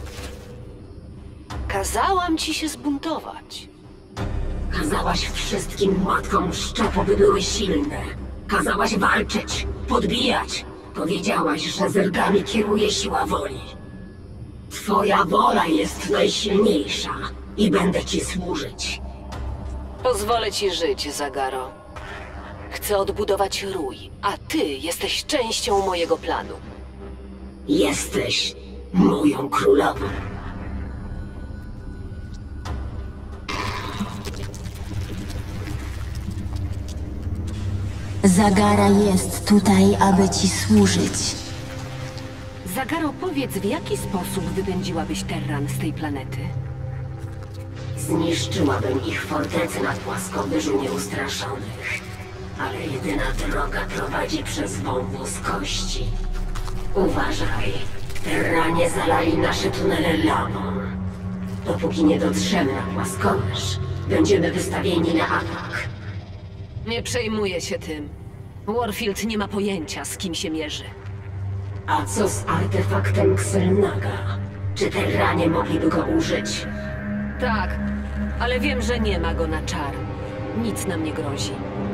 Kazałam ci się zbuntować. Kazałaś wszystkim matkom szczepu, by były silne. Kazałaś walczyć, podbijać. Powiedziałaś, że zergami kieruje siła woli. Twoja wola jest najsilniejsza i będę ci służyć. Pozwolę ci żyć, Zagaro. Chcę odbudować rój, a ty jesteś częścią mojego planu. Jesteś moją królową. Zagara jest tutaj, aby ci służyć. Zagaro, powiedz, w jaki sposób wypędziłabyś Terran z tej planety? Zniszczyłabym ich fortecę na płaskowyżu nieustraszonych. Ale jedyna droga prowadzi przez wąwóz kości. Uważaj, Terranie zalali nasze tunele lawą. Dopóki nie dotrzemy na płaskowyż, będziemy wystawieni na atak. Nie przejmuję się tym. Warfield nie ma pojęcia, z kim się mierzy. A co z artefaktem Xelnaga? Czy Terranie mogliby go użyć? Tak, ale wiem, że nie ma go na czar. Nic nam nie grozi.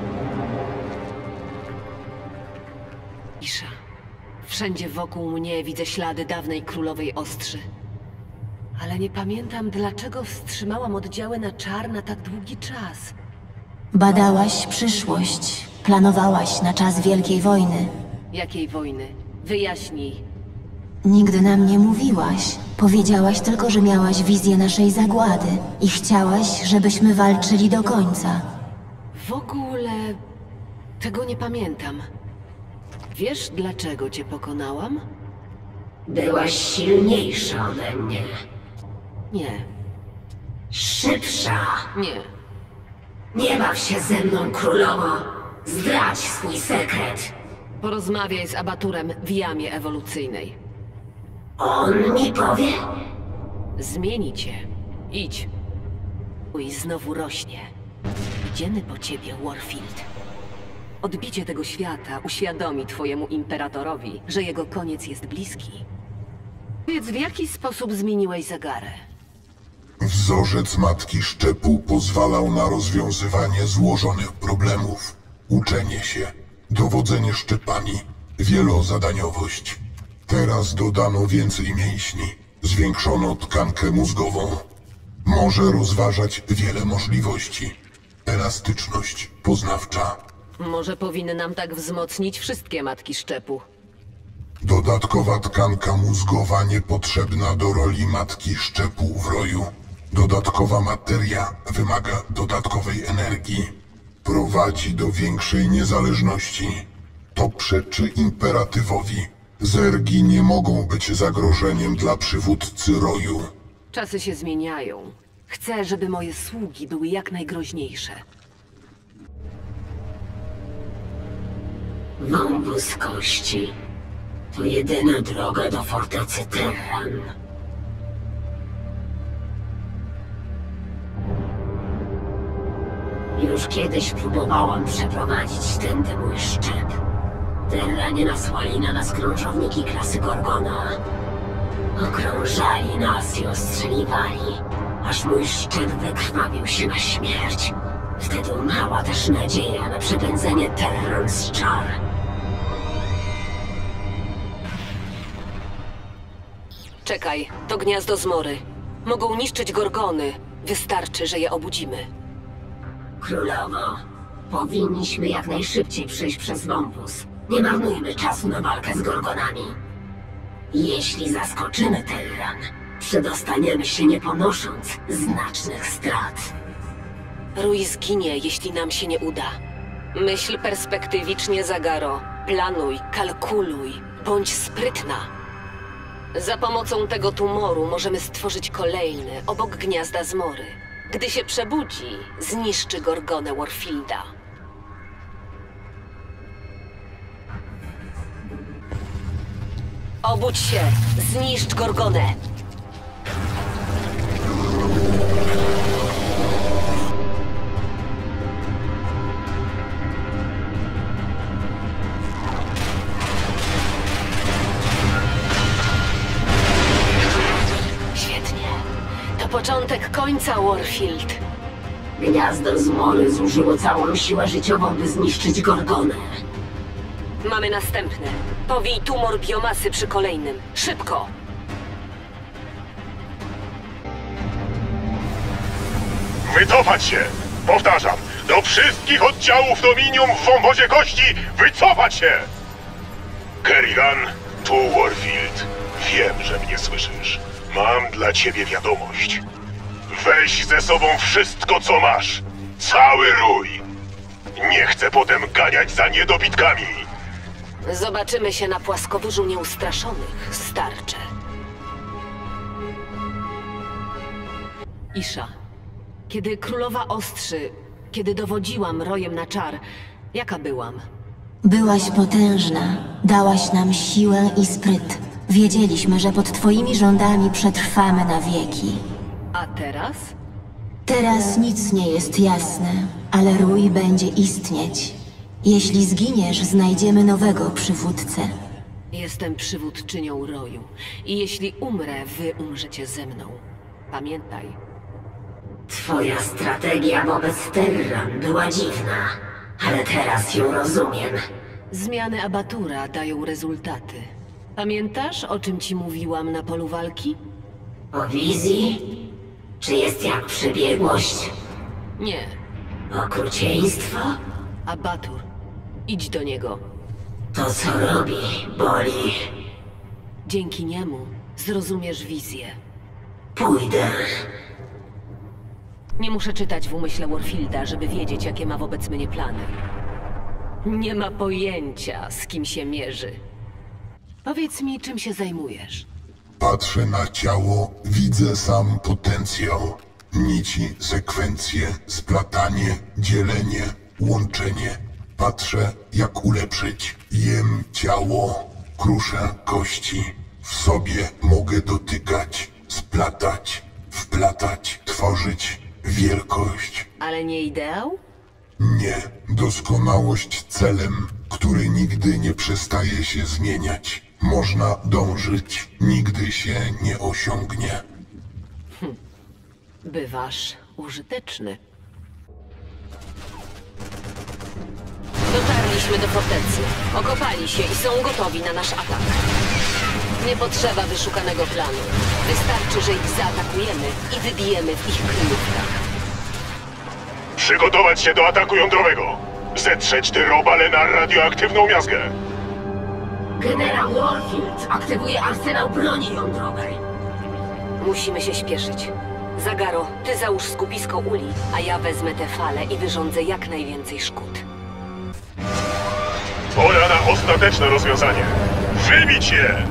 Isza. Wszędzie wokół mnie widzę ślady dawnej królowej ostrzy. Ale nie pamiętam, dlaczego wstrzymałam oddziały na czar na tak długi czas. Badałaś przyszłość. Planowałaś na czas Wielkiej Wojny. Jakiej wojny? Wyjaśnij. Nigdy nam nie mówiłaś. Powiedziałaś tylko, że miałaś wizję naszej zagłady i chciałaś, żebyśmy walczyli do końca. W ogóle... tego nie pamiętam. Wiesz, dlaczego cię pokonałam? Byłaś silniejsza ode mnie. Nie. Szybsza. Nie. Nie baw się ze mną, królowo. Zdradź swój sekret. Porozmawiaj z Abaturem w jamie ewolucyjnej. On mi powie? Zmieni cię. Idź. Mój znowu rośnie. Idziemy po ciebie, Warfield. Odbicie tego świata uświadomi twojemu imperatorowi, że jego koniec jest bliski. Więc w jaki sposób zmieniłeś Zagarę? Wzorzec Matki Szczepu pozwalał na rozwiązywanie złożonych problemów, uczenie się, dowodzenie szczepami, wielozadaniowość. Teraz dodano więcej mięśni, zwiększono tkankę mózgową. Może rozważać wiele możliwości. Elastyczność poznawcza. Może powinnam tak wzmocnić wszystkie matki szczepu. Dodatkowa tkanka mózgowa niepotrzebna do roli Matki Szczepu w roju. Dodatkowa materia wymaga dodatkowej energii. Prowadzi do większej niezależności. To przeczy imperatywowi. Zergi nie mogą być zagrożeniem dla przywódcy roju. Czasy się zmieniają. Chcę, żeby moje sługi były jak najgroźniejsze. Wąwóz kości to jedyna droga do fortecy Terran. Już kiedyś próbowałam przeprowadzić tędy mój szczep. Terranie nasłali na nas krążowniki klasy Gorgona. Okrążali nas i ostrzeliwali, aż mój szczep wykrwawił się na śmierć. Wtedy mała też nadzieja na przepędzenie Terran z czar. Czekaj, to gniazdo zmory. Mogą niszczyć Gorgony. Wystarczy, że je obudzimy. Królowo, powinniśmy jak najszybciej przejść przez wąwóz. Nie marnujmy czasu na walkę z Gorgonami. Jeśli zaskoczymy Terran, przedostaniemy się nie ponosząc znacznych strat. Rui zginie, jeśli nam się nie uda. Myśl perspektywicznie, Zagaro. Planuj, kalkuluj, bądź sprytna. Za pomocą tego tumoru możemy stworzyć kolejny, obok gniazda zmory. Gdy się przebudzi, zniszczy Gorgonę Warfielda. Obudź się! Zniszcz Gorgonę! Świetnie. To początek końca, Warfield. Gniazdo zmory zużyło całą siłę życiową, by zniszczyć Gorgonę. Mamy następne. Powij tumor biomasy przy kolejnym. Szybko! Wycofać się! Powtarzam, do wszystkich oddziałów Dominium w wąwozie kości wycofać się! Kerrigan, tu Warfield. Wiem, że mnie słyszysz. Mam dla ciebie wiadomość. Weź ze sobą wszystko, co masz. Cały rój. Nie chcę potem ganiać za niedobitkami. Zobaczymy się na płaskowyżu nieustraszonych, starcze. Isha, kiedy królowa ostrzy, kiedy dowodziłam rojem na czar, jaka byłam? Byłaś potężna, dałaś nam siłę i spryt. Wiedzieliśmy, że pod twoimi rządami przetrwamy na wieki. A teraz? Teraz nic nie jest jasne, ale rój będzie istnieć. Jeśli zginiesz, znajdziemy nowego przywódcę. Jestem przywódczynią roju. I jeśli umrę, wy umrzecie ze mną. Pamiętaj. Twoja strategia wobec Terran była dziwna, ale teraz ją rozumiem. Zmiany abatura dają rezultaty. Pamiętasz, o czym ci mówiłam na polu walki? O wizji? Czy jest jak przebiegłość? Nie. Okrucieństwo? Abatur. Idź do niego. To, co robi, boli. Dzięki niemu zrozumiesz wizję. Pójdę. Nie muszę czytać w umyśle Warfielda, żeby wiedzieć, jakie ma wobec mnie plany. Nie ma pojęcia, z kim się mierzy. Powiedz mi, czym się zajmujesz? Patrzę na ciało, widzę sam potencjał. Nici, sekwencje, splatanie, dzielenie, łączenie. Patrzę, jak ulepszyć. Jem ciało, kruszę kości. W sobie mogę dotykać, splatać, wplatać, tworzyć wielkość. Ale nie ideał? Nie, doskonałość celem, który nigdy nie przestaje się zmieniać. Można dążyć, nigdy się nie osiągnie. Hm. Bywasz użyteczny. Dotarliśmy do fortecy. Okopali się i są gotowi na nasz atak. Nie potrzeba wyszukanego planu. Wystarczy, że ich zaatakujemy i wybijemy w ich kryjówkach. Przygotować się do ataku jądrowego. Zetrzeć te robale na radioaktywną miazgę. Generał Warfield aktywuje arsenał broni jądrowej. Musimy się śpieszyć. Zagaro, ty załóż skupisko uli, a ja wezmę te fale i wyrządzę jak najwięcej szkód. Pora na ostateczne rozwiązanie. Wybić je!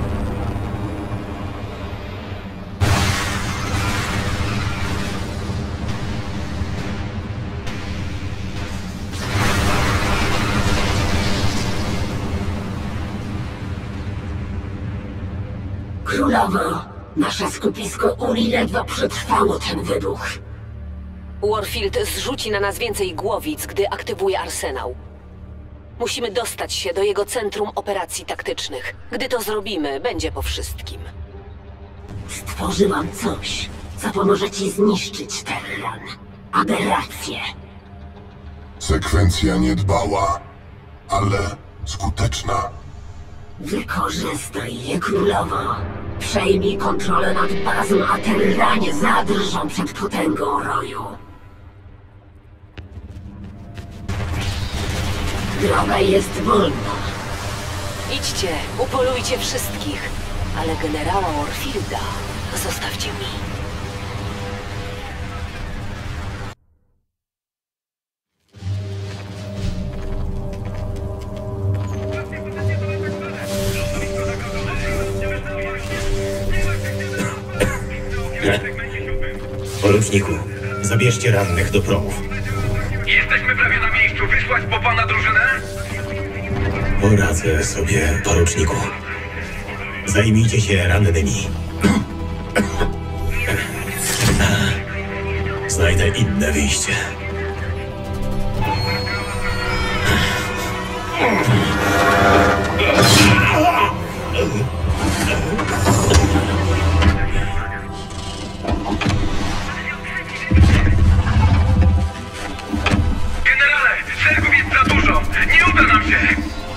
Królowo, nasze skupisko uli ledwo przetrwało ten wybuch. Warfield zrzuci na nas więcej głowic, gdy aktywuje arsenał. Musimy dostać się do jego centrum operacji taktycznych. Gdy to zrobimy, będzie po wszystkim. Stworzyłam coś, co pomoże ci zniszczyć Terran. Aberrację. Sekwencja niedbała, ale skuteczna. Wykorzystaj je, królowo. Przejmij kontrolę nad bazą, a Terranie zadrżą przed potęgą roju. Droga jest wolna. Idźcie, upolujcie wszystkich, ale generała Warfielda zostawcie mi. Poruczniku, zabierzcie rannych do promów. Jesteśmy prawie na miejscu. Wysłać po pana drużynę? Poradzę sobie, poruczniku. Zajmijcie się rannymi. Znajdę inne wyjście. Generale, zergów jest za dużo. Nie uda nam się.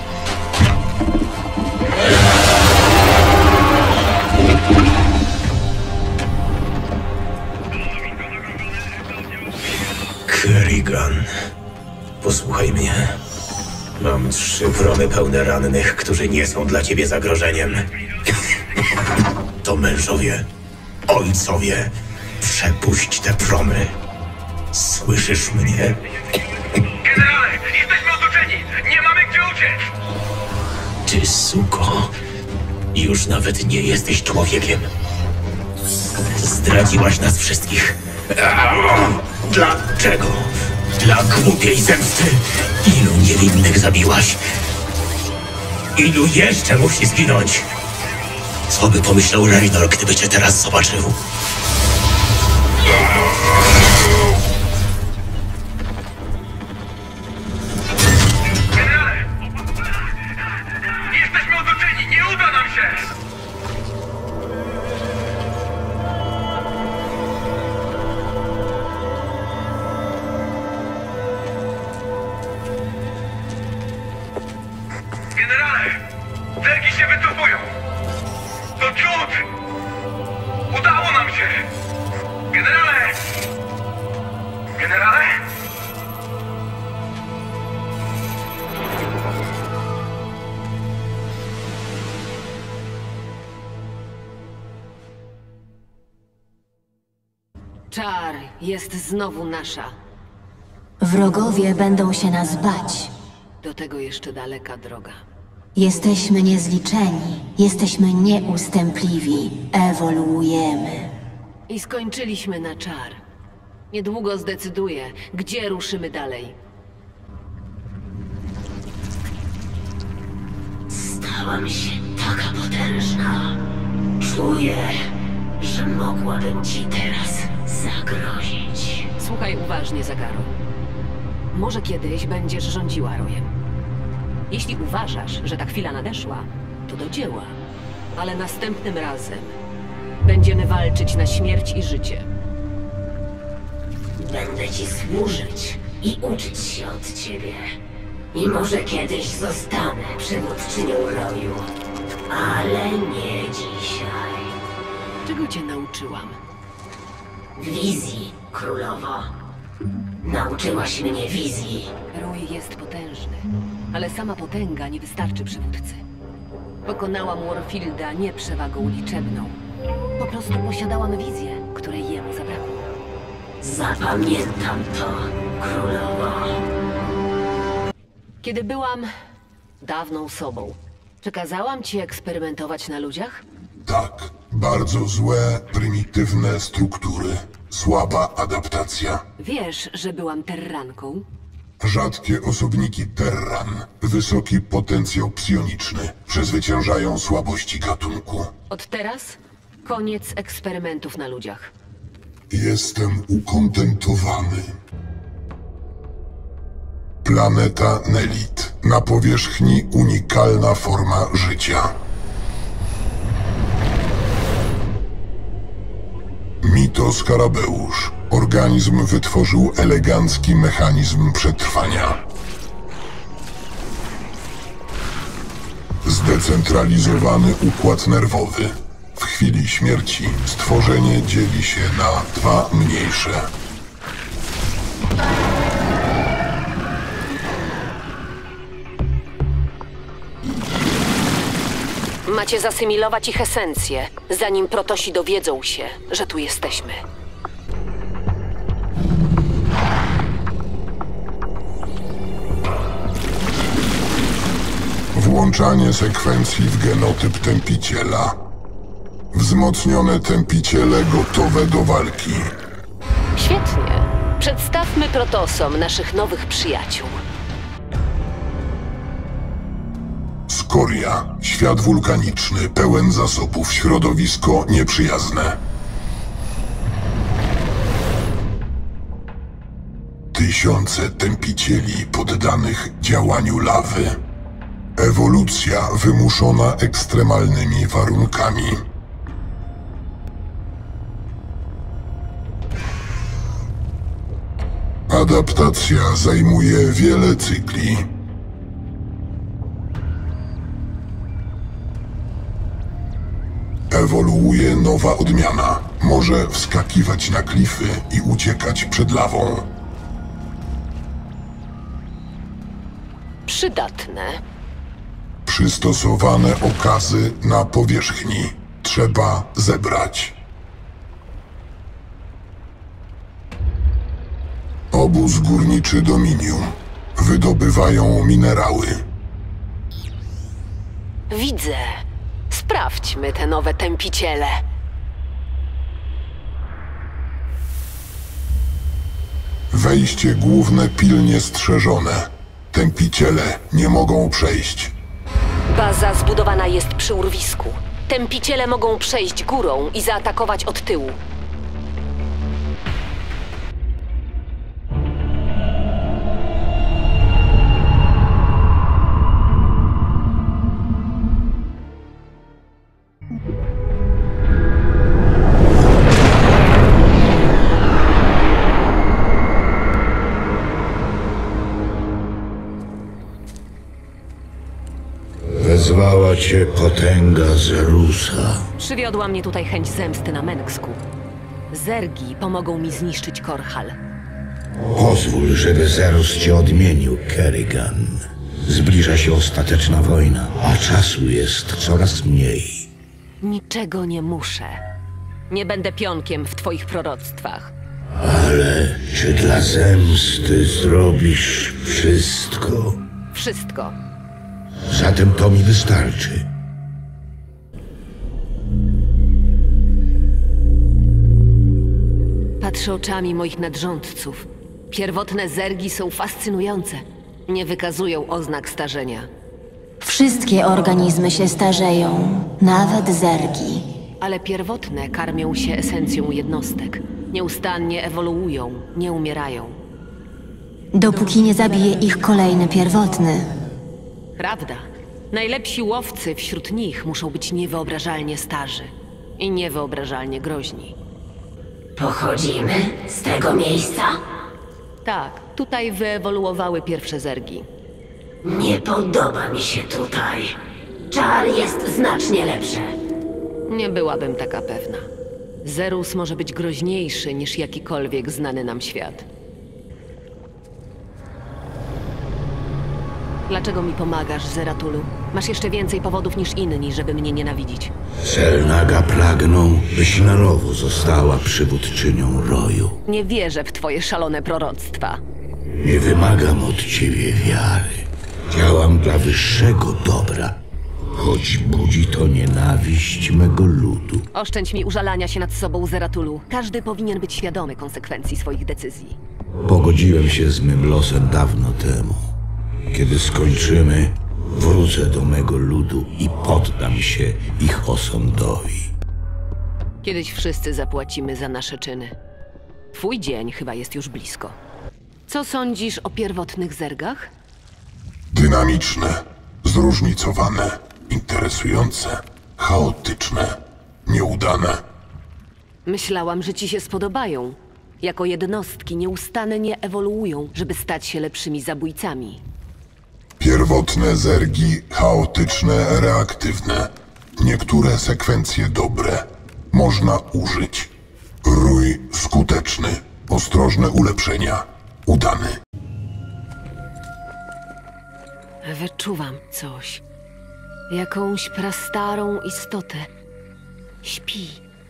Kerrigan, posłuchaj mnie. Mam trzy promy pełne rannych, którzy nie są dla ciebie zagrożeniem. To mężowie, ojcowie. Przepuść te promy. Słyszysz mnie? Generale, jesteśmy otoczeni. Nie mamy gdzie uciec. Ty, suko, już nawet nie jesteś człowiekiem. Zdradziłaś nas wszystkich. Dlaczego? Dla głupiej zemsty. Ilu niewinnych zabiłaś? Ilu jeszcze musi zginąć? Co by pomyślał Raynor, gdyby cię teraz zobaczył? Generale! Jesteśmy otoczeni. Nie uda nam się. Generale! Zergi się wycofują! To cud! Udało nam się! Generale! Generale? Czar jest znowu nasza. Wrogowie będą się nas bać. Do tego jeszcze daleka droga. Jesteśmy niezliczeni, jesteśmy nieustępliwi, ewoluujemy. I skończyliśmy na czar. Niedługo zdecyduję, gdzie ruszymy dalej. Stałam się taka potężna. Czuję, że mogłabym ci teraz zagrozić. Słuchaj uważnie, Zagaro. Może kiedyś będziesz rządziła rojem. Jeśli uważasz, że ta chwila nadeszła, to do dzieła. Ale następnym razem będziemy walczyć na śmierć i życie. Będę ci służyć i uczyć się od ciebie. I może kiedyś zostanę przywódczynią roju. Ale nie dzisiaj. Czego cię nauczyłam? Wizji, królowo. Nauczyłaś mnie wizji. Rój jest potężny, ale sama potęga nie wystarczy przywódcy. Pokonałam Warfielda nie przewagą liczebną. Po prostu posiadałam wizję, której jemu zabrakło. Zapamiętam to, królowo. Kiedy byłam dawną sobą, przekazałam ci eksperymentować na ludziach? Tak, bardzo złe, prymitywne struktury. Słaba adaptacja. Wiesz, że byłam terranką? Rzadkie osobniki Terran. Wysoki potencjał psioniczny. Przezwyciężają słabości gatunku. Od teraz koniec eksperymentów na ludziach. Jestem ukontentowany. Planeta Nelit. Na powierzchni unikalna forma życia. Mitoskarabeusz. Organizm wytworzył elegancki mechanizm przetrwania. Zdecentralizowany układ nerwowy. W chwili śmierci stworzenie dzieli się na dwa mniejsze. Macie zasymilować ich esencję, zanim protosi dowiedzą się, że tu jesteśmy. Włączanie sekwencji w genotyp tępiciela. Wzmocnione tępiciele gotowe do walki. Świetnie. Przedstawmy Protosom naszych nowych przyjaciół. Skoria, świat wulkaniczny, pełen zasobów, środowisko nieprzyjazne. Tysiące tępicieli poddanych działaniu lawy. Ewolucja wymuszona ekstremalnymi warunkami. Adaptacja zajmuje wiele cykli. Ewoluuje nowa odmiana. Może wskakiwać na klify i uciekać przed lawą. Przydatne. Przystosowane okazy na powierzchni. Trzeba zebrać. Obóz górniczy Dominium. Wydobywają minerały. Widzę. Sprawdźmy te nowe tępiciele. Wejście główne pilnie strzeżone. Tępiciele nie mogą przejść. Baza zbudowana jest przy urwisku. Tępiciele mogą przejść górą i zaatakować od tyłu. Wezwała cię potęga Zerusa. Przywiodła mnie tutaj chęć zemsty na Menksku. Zergi pomogą mi zniszczyć Korhal. Pozwól, żeby Zerus cię odmienił, Kerrigan. Zbliża się ostateczna wojna, a czasu jest coraz mniej. Niczego nie muszę. Nie będę pionkiem w twoich proroctwach. Ale czy dla zemsty zrobisz wszystko? Wszystko. Zatem to mi wystarczy. Patrzę oczami moich nadrządców. Pierwotne zergi są fascynujące. Nie wykazują oznak starzenia. Wszystkie organizmy się starzeją, nawet zergi. Ale pierwotne karmią się esencją jednostek. Nieustannie ewoluują, nie umierają. Dopóki nie zabije ich kolejny pierwotny. Prawda. Najlepsi łowcy wśród nich muszą być niewyobrażalnie starzy. I niewyobrażalnie groźni. Pochodzimy z tego miejsca? Tak, tutaj wyewoluowały pierwsze zergi. Nie podoba mi się tutaj. Czar jest znacznie lepszy. Nie byłabym taka pewna. Zerus może być groźniejszy niż jakikolwiek znany nam świat. Dlaczego mi pomagasz, Zeratulu? Masz jeszcze więcej powodów niż inni, żeby mnie nienawidzić. Selnaga pragną, byś na nowo została przywódczynią roju. Nie wierzę w twoje szalone proroctwa. Nie wymagam od ciebie wiary. Działam dla wyższego dobra, choć budzi to nienawiść mego ludu. Oszczędź mi użalania się nad sobą, Zeratulu. Każdy powinien być świadomy konsekwencji swoich decyzji. Pogodziłem się z mym losem dawno temu. Kiedy skończymy, wrócę do mego ludu i poddam się ich osądowi. Kiedyś wszyscy zapłacimy za nasze czyny. Twój dzień chyba jest już blisko. Co sądzisz o pierwotnych zergach? Dynamiczne, zróżnicowane, interesujące, chaotyczne, nieudane. Myślałam, że ci się spodobają. Jako jednostki nieustannie ewoluują, żeby stać się lepszymi zabójcami. Pierwotne zergi, chaotyczne, reaktywne. Niektóre sekwencje dobre. Można użyć. Rój skuteczny. Ostrożne ulepszenia. Udany. Wyczuwam coś. Jakąś prastarą istotę. Śpi.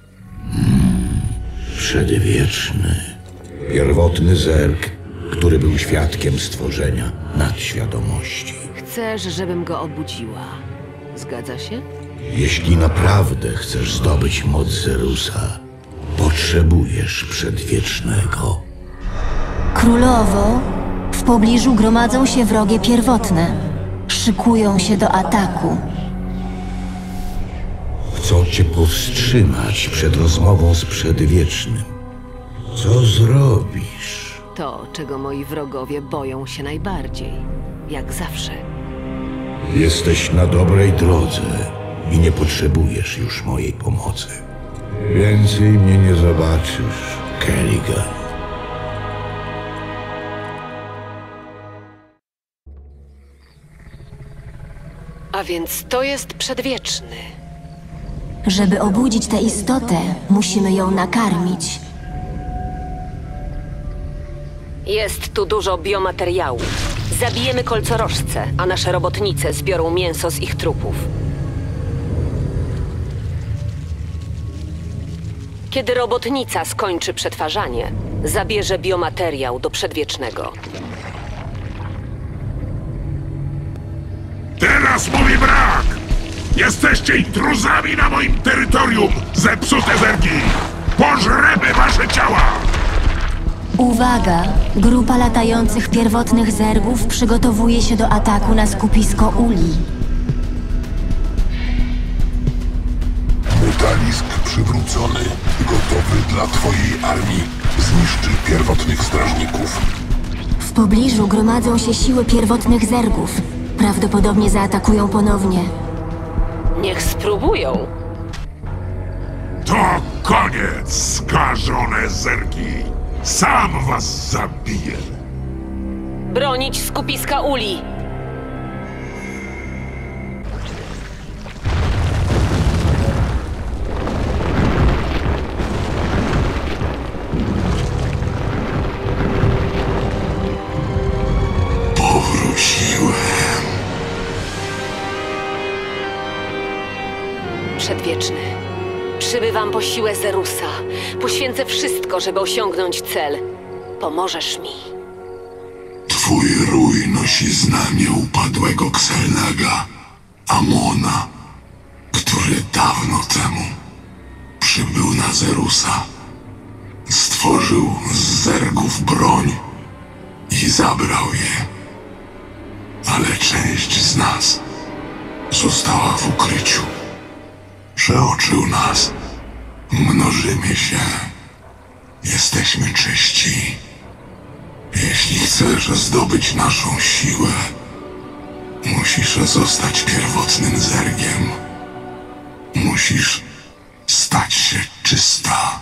Przedwieczny. Pierwotny zerg, który był świadkiem stworzenia nadświadomości. Chcesz, żebym go obudziła. Zgadza się? Jeśli naprawdę chcesz zdobyć moc Zerusa, potrzebujesz przedwiecznego. Królowo, w pobliżu gromadzą się wrogie pierwotne. Szykują się do ataku. Chcą cię powstrzymać przed rozmową z przedwiecznym. Co zrobisz? To, czego moi wrogowie boją się najbardziej. Jak zawsze. Jesteś na dobrej drodze i nie potrzebujesz już mojej pomocy. Więcej mnie nie zobaczysz, Kerrigan. A więc to jest przedwieczny. Żeby obudzić tę istotę, musimy ją nakarmić. Jest tu dużo biomateriału. Zabijemy kolcorożce, a nasze robotnice zbiorą mięso z ich trupów. Kiedy robotnica skończy przetwarzanie, zabierze biomateriał do przedwiecznego. Teraz mówi brak! Jesteście intruzami na moim terytorium, zepsute zergi! Pożremy wasze ciała! Uwaga! Grupa latających pierwotnych zergów przygotowuje się do ataku na skupisko Uli. Mutalisk przywrócony, gotowy dla twojej armii. Zniszczy pierwotnych strażników. W pobliżu gromadzą się siły pierwotnych zergów. Prawdopodobnie zaatakują ponownie. Niech spróbują. To koniec, skażone zergi! Sam was zabiję! Bronić skupiska Uli! Powróciłem. Przedwieczny. Przybywam po siłę Zerusa. Poświęcę wszystko, żeby osiągnąć cel. Pomożesz mi. Twój rój nosi znamię upadłego Xelnaga, Amona, który dawno temu przybył na Zerusa. Stworzył z zergów broń i zabrał je. Ale część z nas została w ukryciu. Przeoczył nas. Mnożymy się. Jesteśmy czyści. Jeśli chcesz zdobyć naszą siłę, musisz zostać pierwotnym zergiem. Musisz stać się czysta.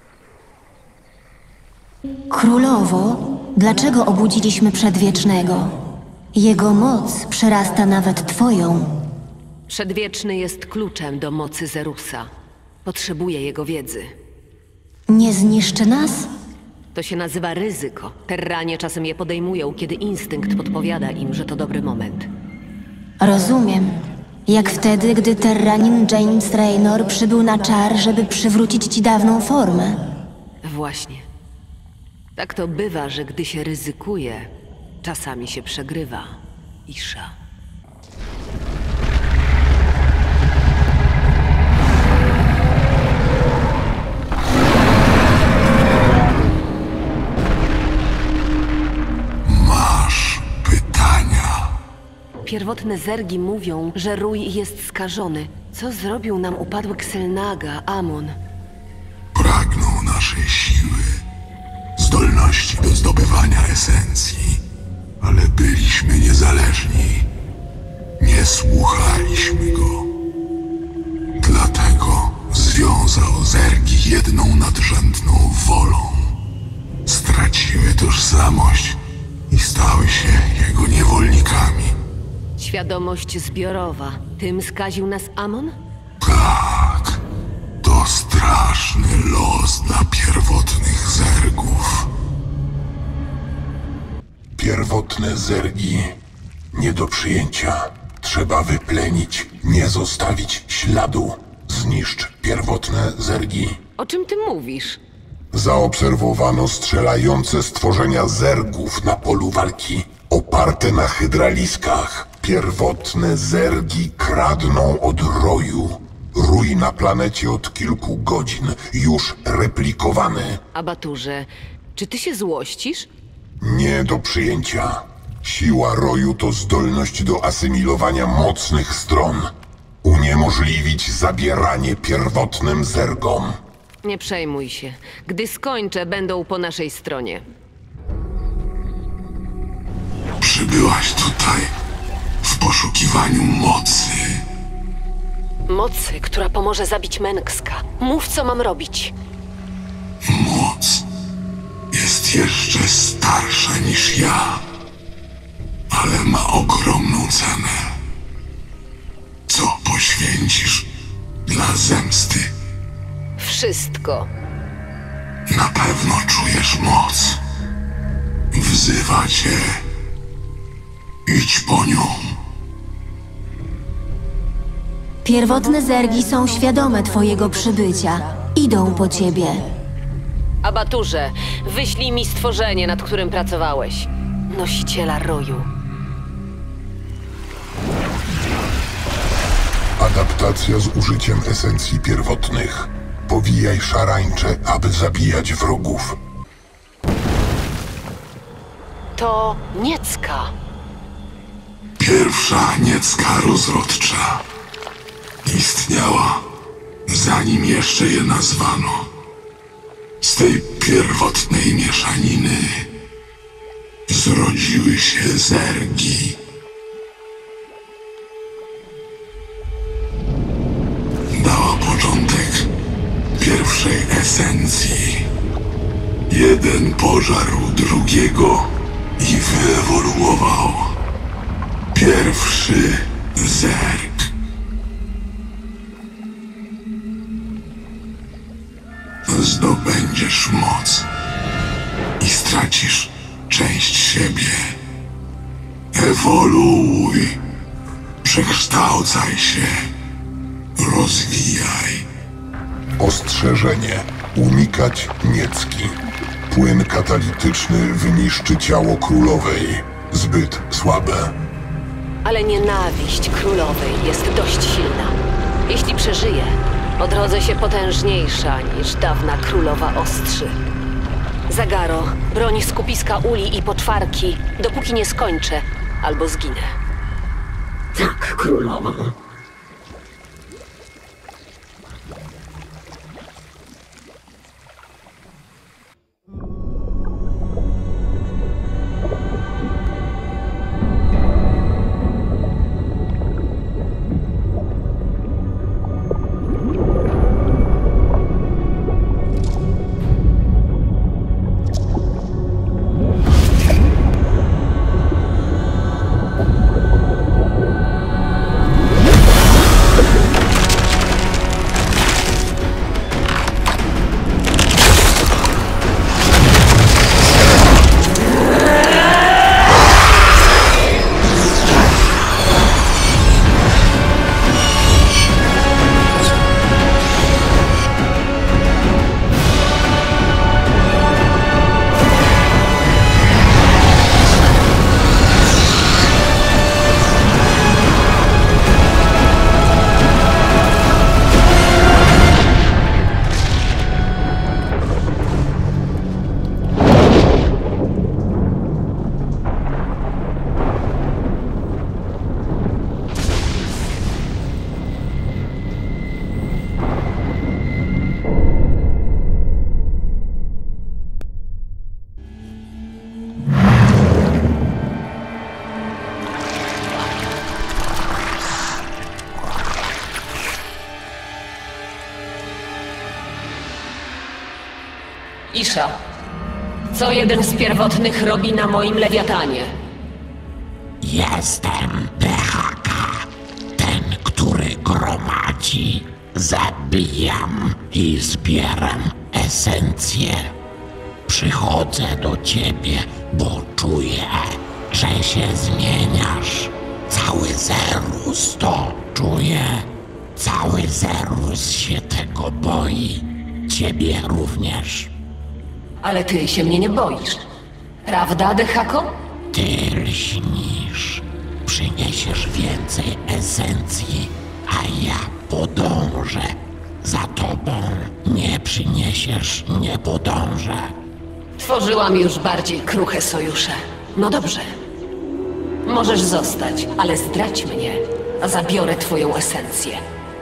Królowo, dlaczego obudziliśmy przedwiecznego? Jego moc przerasta nawet twoją. Przedwieczny jest kluczem do mocy Zerusa. Potrzebuję jego wiedzy. Nie zniszczy nas? To się nazywa ryzyko. Terranie czasem je podejmują, kiedy instynkt podpowiada im, że to dobry moment. Rozumiem. Jak wtedy, gdy terranin James Raynor przybył na czar, żeby przywrócić ci dawną formę. Właśnie. Tak to bywa, że gdy się ryzykuje, czasami się przegrywa. Isha. Pierwotne zergi mówią, że rój jest skażony. Co zrobił nam upadły Xelnaga, Amon? Pragnął naszej siły, zdolności do zdobywania esencji, ale byliśmy niezależni. Nie słuchaliśmy go. Dlatego związał zergi jedną nadrzędną wolą. Straciły tożsamość i stały się jego niewolnikami. Świadomość zbiorowa. Tym skaził nas Amon? Tak. To straszny los dla pierwotnych zergów. Pierwotne zergi nie do przyjęcia. Trzeba wyplenić, nie zostawić śladu. Zniszcz pierwotne zergi. O czym ty mówisz? Zaobserwowano strzelające stworzenia zergów na polu walki, oparte na hydraliskach. Pierwotne zergi kradną od roju. Rój na planecie od kilku godzin, już replikowany. Abaturze, czy ty się złościsz? Nie do przyjęcia. Siła roju to zdolność do asymilowania mocnych stron. Uniemożliwić zabieranie pierwotnym zergom. Nie przejmuj się. Gdy skończę, będą po naszej stronie. Przybyłaś tutaj w poszukiwaniu mocy. Mocy, która pomoże zabić Mengska. Mów, co mam robić. Moc jest jeszcze starsza niż ja, ale ma ogromną cenę. Co poświęcisz dla zemsty? Wszystko. Na pewno czujesz moc. Wzywa cię. Idź po nią. Pierwotne zergi są świadome twojego przybycia. Idą po ciebie. Abaturze, wyślij mi stworzenie, nad którym pracowałeś. Nosiciela roju. Adaptacja z użyciem esencji pierwotnych. Powijaj szarańcze, aby zabijać wrogów. To Niecka. Pierwsza niecka rozrodcza. Istniała, zanim jeszcze je nazwano. Z tej pierwotnej mieszaniny zrodziły się zergi. Dała początek pierwszej esencji. Jeden pożarł drugiego i wyewoluował. Pierwszy zerg. Zdobędziesz moc i stracisz część siebie. Ewoluuj, przekształcaj się, rozwijaj. Ostrzeżenie. Unikać niecki. Płyn katalityczny wyniszczy ciało królowej. Zbyt słabe. Ale nienawiść królowej jest dość silna. Jeśli przeżyję, odrodzę się potężniejsza niż dawna królowa ostrzy. Zagaro, broń skupiska uli i poczwarki, dopóki nie skończę, albo zginę. Tak, królowo. Isha, co jeden z pierwotnych robi na moim lewiatanie? Jestem Dehaka, ten, który gromadzi. Zabijam i zbieram esencję. Przychodzę do ciebie, bo czuję, że się zmieniasz. Cały Zerus to czuje. Cały Zerus się tego boi. Ciebie również. Ale ty się mnie nie boisz. Prawda, Dehako? Ty lśnisz. Przyniesiesz więcej esencji, a ja podążę za tobą. Nie przyniesiesz, nie podążę. Tworzyłam już bardziej kruche sojusze. No dobrze. Możesz zostać, ale zdradź mnie, a zabiorę twoją esencję.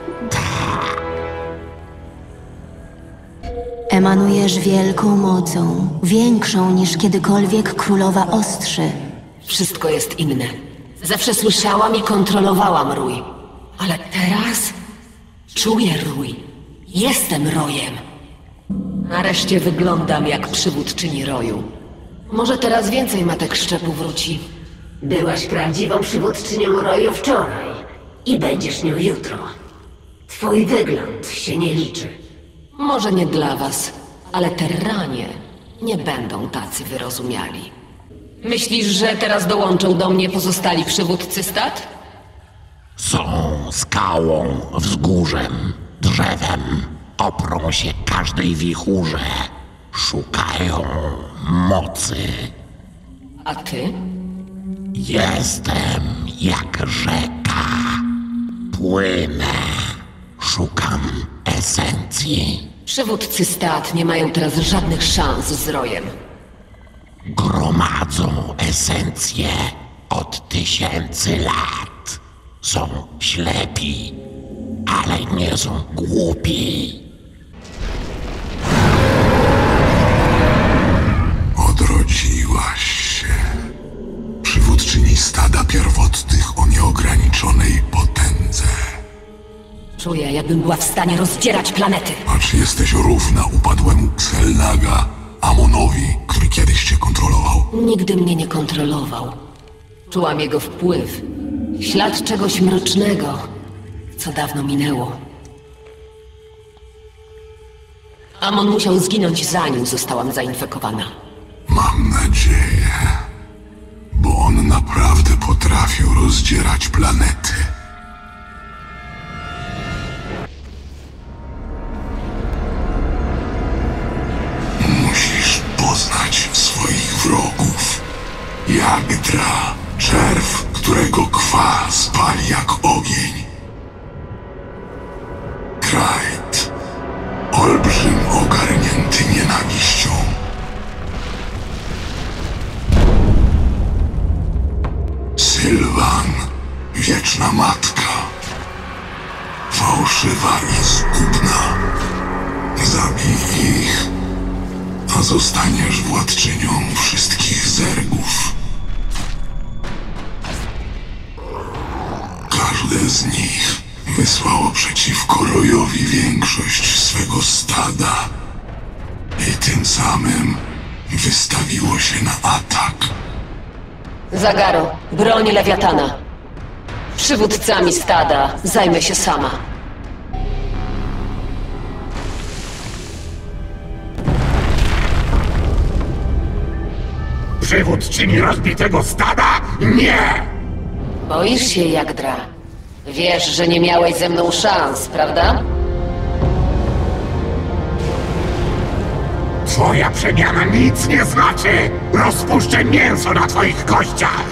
Emanujesz wielką mocą, większą niż kiedykolwiek królowa Ostrzy. Wszystko jest inne. Zawsze słyszałam i kontrolowałam rój. Ale teraz czuję rój. Jestem rojem. Nareszcie wyglądam jak przywódczyni roju. Może teraz więcej matek szczepu wróci. Byłaś prawdziwą przywódczynią roju wczoraj i będziesz nią jutro. Twój wygląd się nie liczy. Może nie dla was, ale Terranie nie będą tacy wyrozumiali. Myślisz, że teraz dołączą do mnie pozostali przywódcy stad? Są skałą, wzgórzem, drzewem. Oprą się każdej wichurze. Szukają mocy. A ty? Jestem jak rzeka. Płynę. Szukam esencji. Przywódcy stad nie mają teraz żadnych szans z rojem. Gromadzą esencję od tysięcy lat. Są ślepi, ale nie są głupi. Odrodziłaś się. Przywódczyni stada pierwotnych o nieograniczonej potędze. Czuję, jakbym była w stanie rozdzierać planety. A czy jesteś równa upadłemu Xel'Naga, Amonowi, który kiedyś cię kontrolował? Nigdy mnie nie kontrolował. Czułam jego wpływ. Ślad czegoś mrocznego, co dawno minęło. Amon musiał zginąć, zanim zostałam zainfekowana. Mam nadzieję, bo on naprawdę potrafił rozdzierać planety. Musisz poznać swoich wrogów. Jagdra, czerw, którego kwa spali jak ogień. Krajd, olbrzym ogarnięty nienawiścią. Sylwan, wieczna matka. Fałszywa i zgubna. Zabij ich, a zostaniesz władczynią wszystkich zergów. Każde z nich wysłało przeciwko rojowi większość swego stada i tym samym wystawiło się na atak. Zagaro, broń Lewiatana. Przywódcami stada zajmę się sama. Przywódczyni rozbitego stada? Nie! Boisz się, Jagdra. Wiesz, że nie miałeś ze mną szans, prawda? Twoja przemiana nic nie znaczy! Rozpuszczę mięso na twoich kościach!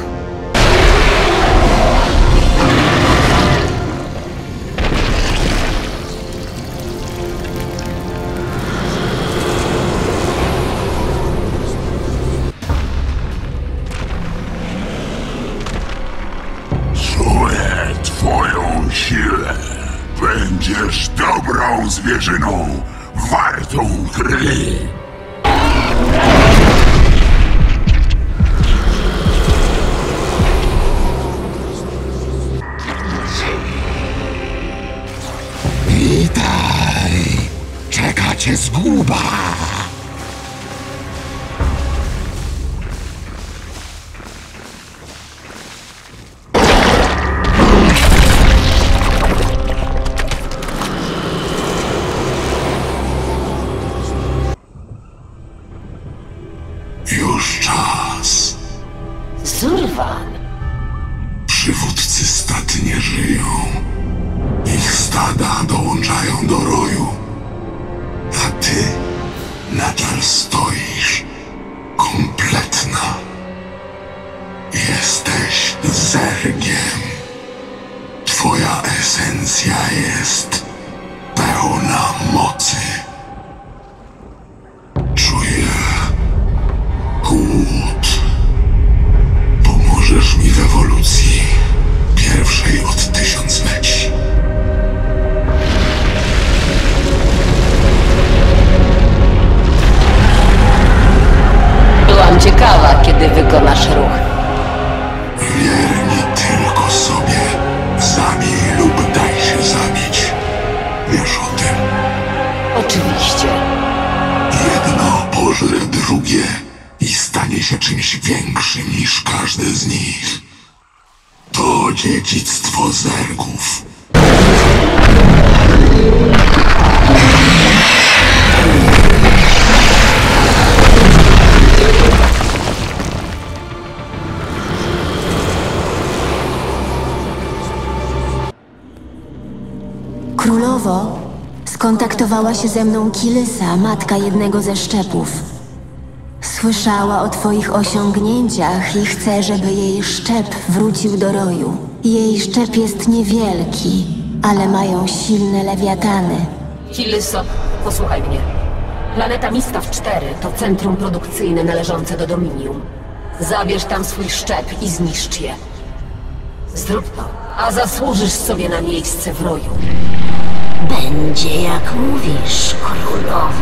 Czuję twoją siłę. Będziesz dobrą zwierzyną, wartą krwi. Witaj! Czeka cię zguba! Już czas. Zurwan! Przywódcy stad nie żyją. Ich stada dołączają do roju. A ty nadal stoisz kompletna. Jesteś zergiem. Twoja esencja esencja jest pełna mocy. Czuję głód. Pomożesz mi w ewolucji pierwszej od tysiącleci. Byłam ciekawa, kiedy wykonasz ruch. Wierni tylko sobie. Zabij lub daj się zabić. Wiesz o tym. Oczywiście. Jedno pożre drugie i stanie się czymś większym niż każdy z nich. To dziedzictwo zergów. Królowo, skontaktowała się ze mną Kilysa, matka jednego ze szczepów. Słyszała o twoich osiągnięciach i chce, żeby jej szczep wrócił do roju. Jej szczep jest niewielki, ale mają silne lewiatany. Kilyso, posłuchaj mnie. Planeta Mistaw cztery to centrum produkcyjne należące do Dominium. Zabierz tam swój szczep i zniszcz je. Zrób to, a zasłużysz sobie na miejsce w roju. Będzie jak mówisz, królowo.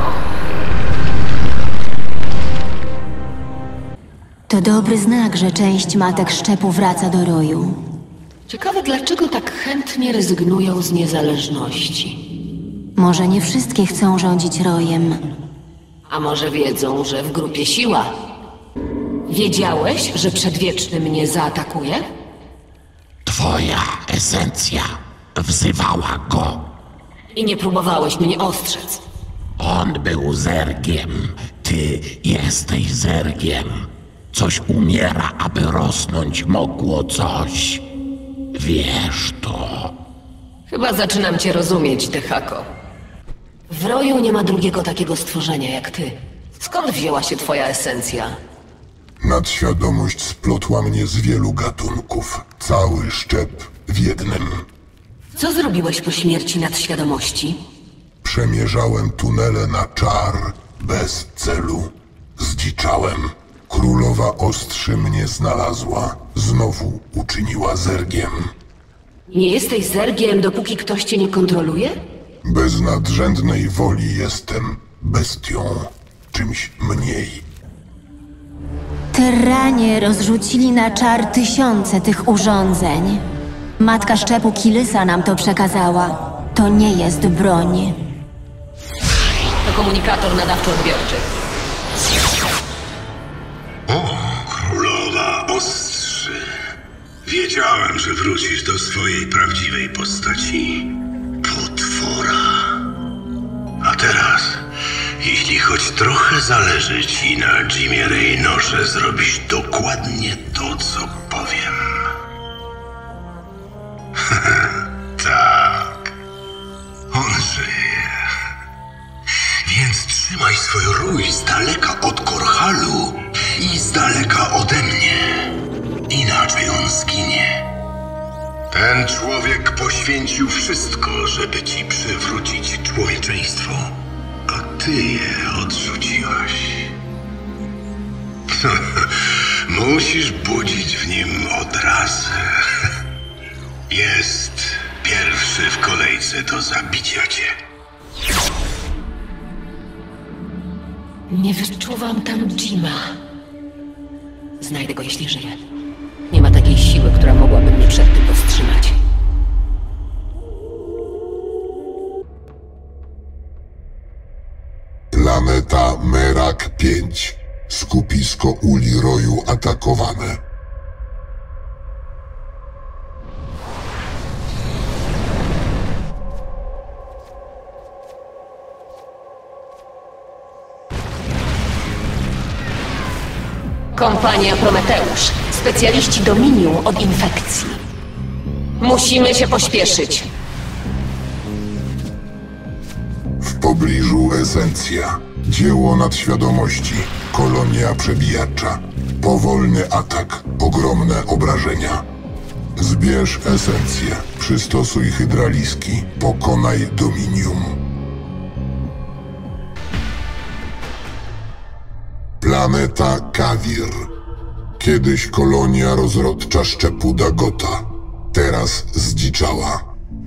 To dobry znak, że część matek szczepu wraca do roju. Ciekawe, dlaczego tak chętnie rezygnują z niezależności. Może nie wszystkie chcą rządzić rojem. A może wiedzą, że w grupie siła? Wiedziałeś, że Przedwieczny mnie zaatakuje? Twoja esencja wzywała go. I nie próbowałeś mnie ostrzec. On był zergiem. Ty jesteś zergiem. Coś umiera, aby rosnąć mogło coś. Wiesz to. Chyba zaczynam cię rozumieć, Dehako. W roju nie ma drugiego takiego stworzenia jak ty. Skąd wzięła się twoja esencja? Nadświadomość splotła mnie z wielu gatunków. Cały szczep w jednym. Co zrobiłeś po śmierci nadświadomości? Przemierzałem tunele na czar bez celu. Zdziczałem. Królowa ostrzy mnie znalazła. Znowu uczyniła zergiem. Nie jesteś zergiem, dopóki ktoś cię nie kontroluje? Bez nadrzędnej woli jestem bestią. Czymś mniej. Terranie rozrzucili na czar tysiące tych urządzeń. Matka szczepu Kilysa nam to przekazała. To nie jest broń. To komunikator nadawczo-odbiorczy. O, królowa ostrzy. Wiedziałem, że wrócisz do swojej prawdziwej postaci. Potwora. A teraz, jeśli choć trochę zależy ci na Jimie Raynorze, zrobisz dokładnie to, co powiem. Tak. On żyje. Więc trzymaj swój rój z daleka od Korhalu i z daleka ode mnie. Inaczej on zginie. Ten człowiek poświęcił wszystko, żeby ci przywrócić człowieczeństwo, a ty je odrzuciłaś. Musisz budzić w nim odrazę. Jest pierwszy w kolejce do zabicia cię. Nie wyczuwam tam Jima. Znajdę go, jeśli żyje. Nie ma takiej siły, która mogłaby mnie przed tym powstrzymać. Planeta Merak pięć. Skupisko uli roju atakowane. Kompania Prometeusz. Specjaliści Dominium od infekcji. Musimy się pośpieszyć. W pobliżu esencja. Dzieło nadświadomości. Kolonia przebijacza. Powolny atak. Ogromne obrażenia. Zbierz esencję, przystosuj hydraliski, pokonaj Dominium. Planeta Kawir. Kiedyś kolonia rozrodcza szczepu Dagota, teraz zdziczała.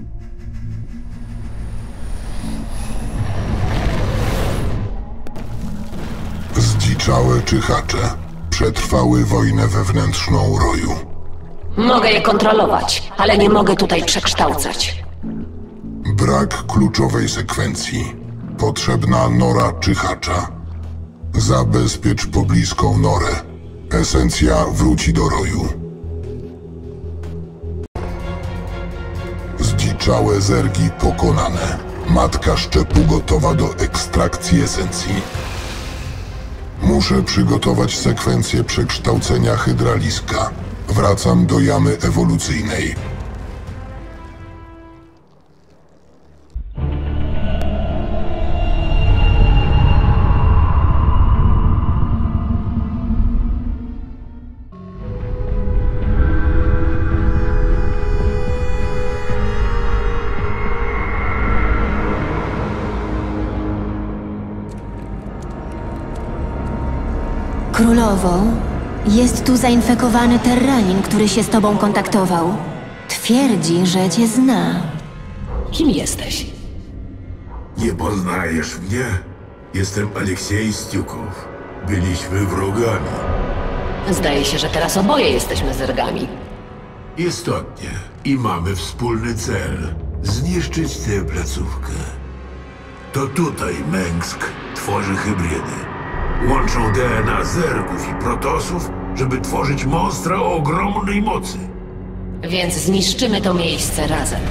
Zdziczałe czyhacze przetrwały wojnę wewnętrzną roju. Mogę je kontrolować, ale nie mogę tutaj przekształcać. Brak kluczowej sekwencji. Potrzebna nora czyhacza. Zabezpiecz pobliską norę. Esencja wróci do roju. Zdziczałe zergi pokonane. Matka szczepu gotowa do ekstrakcji esencji. Muszę przygotować sekwencję przekształcenia hydraliska. Wracam do jamy ewolucyjnej. Królowo, jest tu zainfekowany terranin, który się z tobą kontaktował. Twierdzi, że cię zna. Kim jesteś? Nie poznajesz mnie? Jestem Aleksiej Stiukow. Byliśmy wrogami. Zdaje się, że teraz oboje jesteśmy zergami. Istotnie. I mamy wspólny cel. Zniszczyć tę placówkę. To tutaj Mengsk tworzy hybrydy. Łączą D N A zergów i protosów, żeby tworzyć monstra o ogromnej mocy. Więc zniszczymy to miejsce razem.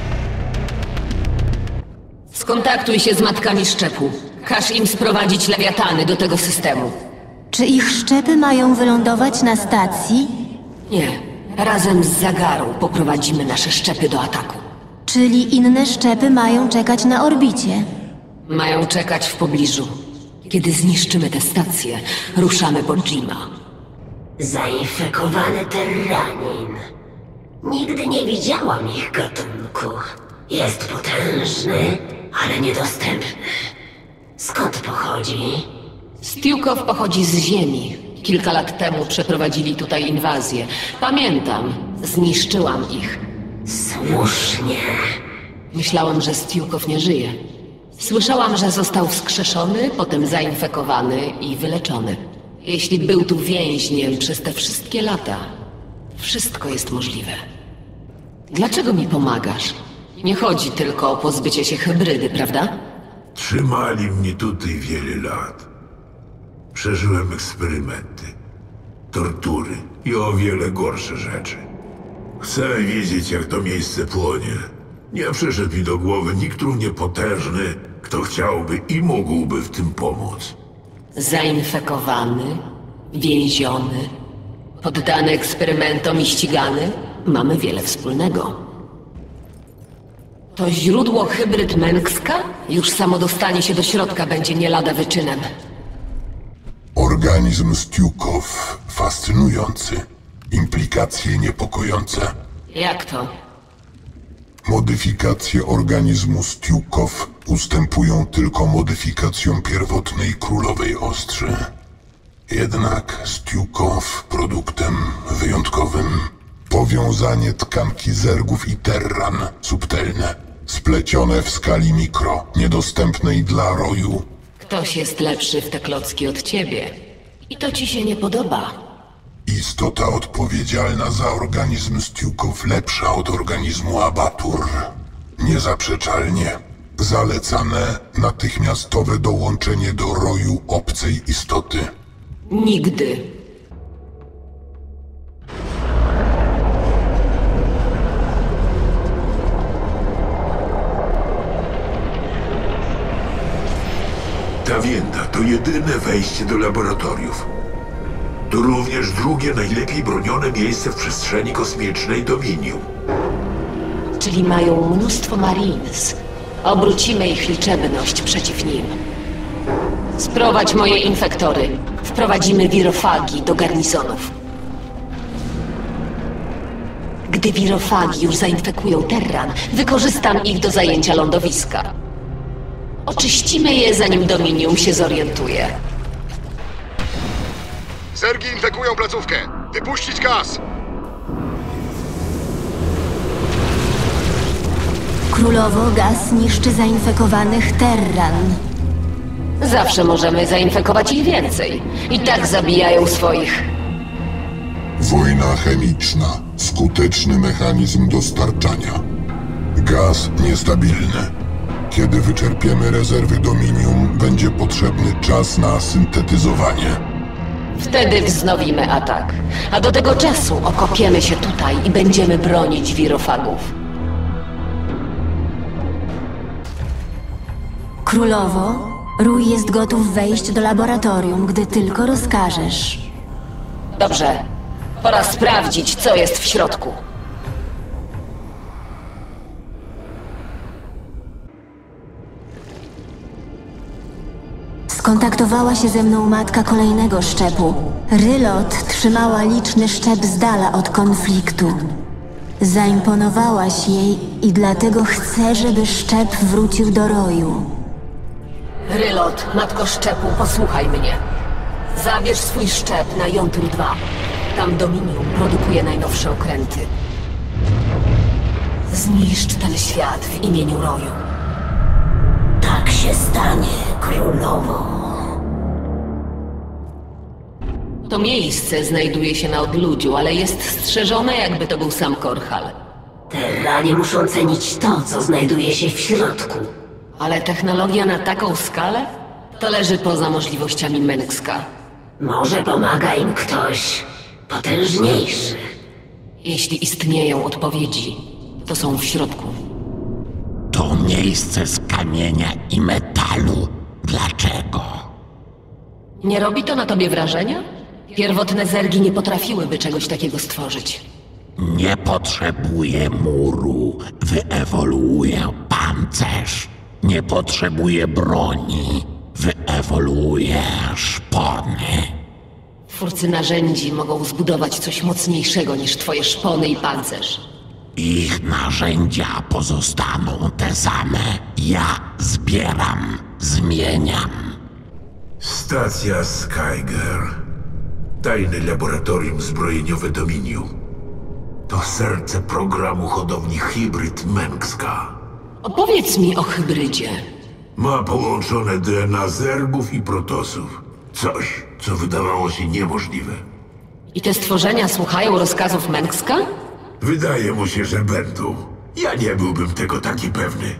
Skontaktuj się z matkami szczepu. Każ im sprowadzić lewiatany do tego systemu. Czy ich szczepy mają wylądować na stacji? Nie. Razem z Zagarą poprowadzimy nasze szczepy do ataku. Czyli inne szczepy mają czekać na orbicie? Mają czekać w pobliżu. Kiedy zniszczymy tę stację, ruszamy po Jima. Zainfekowany terranin. Nigdy nie widziałam ich gatunku. Jest potężny, ale niedostępny. Skąd pochodzi? Stiukow pochodzi z Ziemi. Kilka lat temu przeprowadzili tutaj inwazję. Pamiętam, zniszczyłam ich. Słusznie. Myślałam, że Stiukow nie żyje. Słyszałam, że został wskrzeszony, potem zainfekowany i wyleczony. Jeśli był tu więźniem przez te wszystkie lata, wszystko jest możliwe. Dlaczego mi pomagasz? Nie chodzi tylko o pozbycie się hybrydy, prawda? Trzymali mnie tutaj wiele lat. Przeżyłem eksperymenty, tortury i o wiele gorsze rzeczy. Chcę wiedzieć, jak to miejsce płonie. Nie przyszedł mi do głowy nikt równie potężny, kto chciałby i mógłby w tym pomóc. Zainfekowany, więziony, poddany eksperymentom i ścigany, mamy wiele wspólnego. To źródło hybryd Mengska? Już samo dostanie się do środka będzie nie lada wyczynem. Organizm Stiukow fascynujący. Implikacje niepokojące. Jak to? Modyfikacje organizmu Stiukow ustępują tylko modyfikacjom pierwotnej królowej ostrzy. Jednak Stiukow produktem wyjątkowym. Powiązanie tkanki zergów i terran subtelne, splecione w skali mikro, niedostępnej dla roju. Ktoś jest lepszy w te klocki od ciebie. I to ci się nie podoba. Istota odpowiedzialna za organizm Stiukow lepsza od organizmu Abatur. Niezaprzeczalnie. Zalecane natychmiastowe dołączenie do roju obcej istoty. Nigdy. Ta winda to jedyne wejście do laboratoriów. To również drugie najlepiej bronione miejsce w przestrzeni kosmicznej Dominium. Czyli mają mnóstwo Marines. Obrócimy ich liczebność przeciw nim. Sprowadź moje infektory. Wprowadzimy wirofagi do garnizonów. Gdy wirofagi już zainfekują Terran, wykorzystam ich do zajęcia lądowiska. Oczyścimy je, zanim Dominium się zorientuje. Zergi infekują placówkę. Wypuścić gaz! Królowo, gaz niszczy zainfekowanych Terran. Zawsze możemy zainfekować ich więcej. I tak zabijają swoich. Wojna chemiczna. Skuteczny mechanizm dostarczania. Gaz niestabilny. Kiedy wyczerpiemy rezerwy Dominium, będzie potrzebny czas na syntetyzowanie. Wtedy wznowimy atak. A do tego czasu okopiemy się tutaj i będziemy bronić wirofagów. Królowo, Rój jest gotów wejść do laboratorium, gdy tylko rozkażesz. Dobrze. Pora sprawdzić, co jest w środku. Skontaktowała się ze mną matka kolejnego szczepu. Rylot trzymała liczny szczep z dala od konfliktu. Zaimponowałaś jej i dlatego chcę, żeby szczep wrócił do roju. Rylot, matko szczepu, posłuchaj mnie. Zabierz swój szczep na Jontur dwa. Tam Dominium produkuje najnowsze okręty. Zniszcz ten świat w imieniu roju. Tak się stanie, królowo. To miejsce znajduje się na odludziu, ale jest strzeżone, jakby to był sam Korhal. Terranie muszą cenić to, co znajduje się w środku. Ale technologia na taką skalę? To leży poza możliwościami Mengska. Może pomaga im ktoś potężniejszy. Jeśli istnieją odpowiedzi, to są w środku. To miejsce z kamienia i metalu. Dlaczego? Nie robi to na tobie wrażenia? Pierwotne zergi nie potrafiłyby czegoś takiego stworzyć. Nie potrzebuję muru. Wyewoluuję pancerz. Nie potrzebuję broni. Wyewoluuję szpony. Twórcy narzędzi mogą zbudować coś mocniejszego niż twoje szpony i pancerz. Ich narzędzia pozostaną te same. Ja zbieram, zmieniam. Stacja Skyger. Tajne laboratorium zbrojeniowe Dominium. To serce programu hodowli hybryd Mengska. Opowiedz mi o hybrydzie. Ma połączone D N A zergów i protosów. Coś, co wydawało się niemożliwe. I te stworzenia słuchają rozkazów Mengska? Wydaje mu się, że będą. Ja nie byłbym tego taki pewny.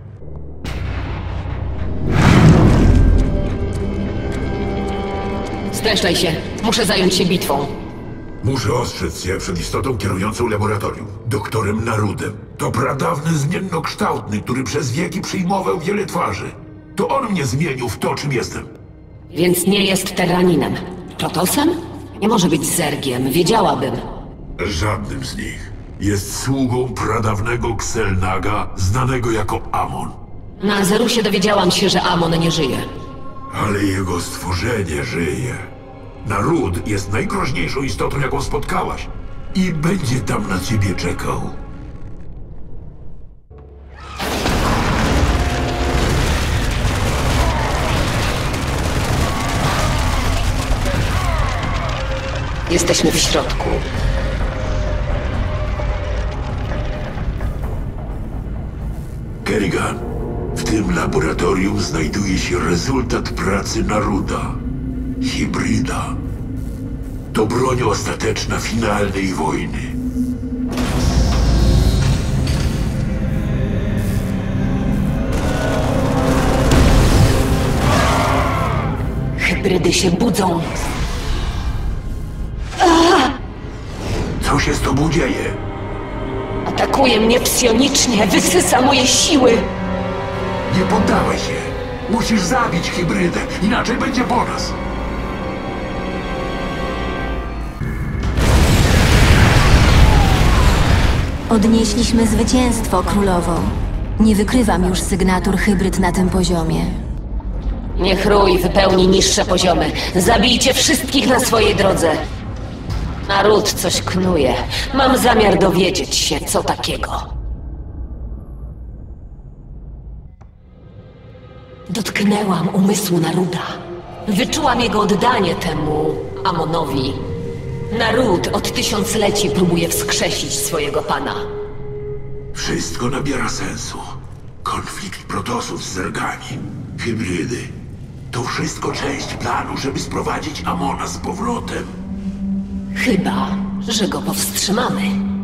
Streszczaj się. Muszę zająć się bitwą. Muszę ostrzec się przed istotą kierującą laboratorium. Doktorem Narudem. To pradawny zmiennokształtny, który przez wieki przyjmował wiele twarzy. To on mnie zmienił w to, czym jestem. Więc nie jest Terraninem. Protosem? Nie może być zergiem. Wiedziałabym. Żadnym z nich. Jest sługą pradawnego Xelnaga, znanego jako Amon. Na Azerusie dowiedziałam się, że Amon nie żyje. Ale jego stworzenie żyje. Narud jest najgroźniejszą istotą, jaką spotkałaś. I będzie tam na ciebie czekał. Jesteśmy w środku. Kerrigan, w tym laboratorium znajduje się rezultat pracy Naruda. Hybryda. To broń ostateczna finalnej wojny. Hybrydy się budzą. Co się z tobą dzieje? Atakuje mnie psionicznie, wysysa moje siły. Nie poddawaj się. Musisz zabić hybrydę, inaczej będzie po nas. Odnieśliśmy zwycięstwo, królowo. Nie wykrywam już sygnatur hybryd na tym poziomie. Niech Rój wypełni niższe poziomy. Zabijcie wszystkich na swojej drodze. Naród coś knuje. Mam zamiar dowiedzieć się, co takiego. Dotknęłam umysłu Naruda. Wyczułam jego oddanie temu Amonowi. Naród od tysiącleci próbuje wskrzesić swojego pana. Wszystko nabiera sensu. Konflikt protosów z zergami, hybrydy. To wszystko część planu, żeby sprowadzić Amona z powrotem. Chyba, że go powstrzymamy.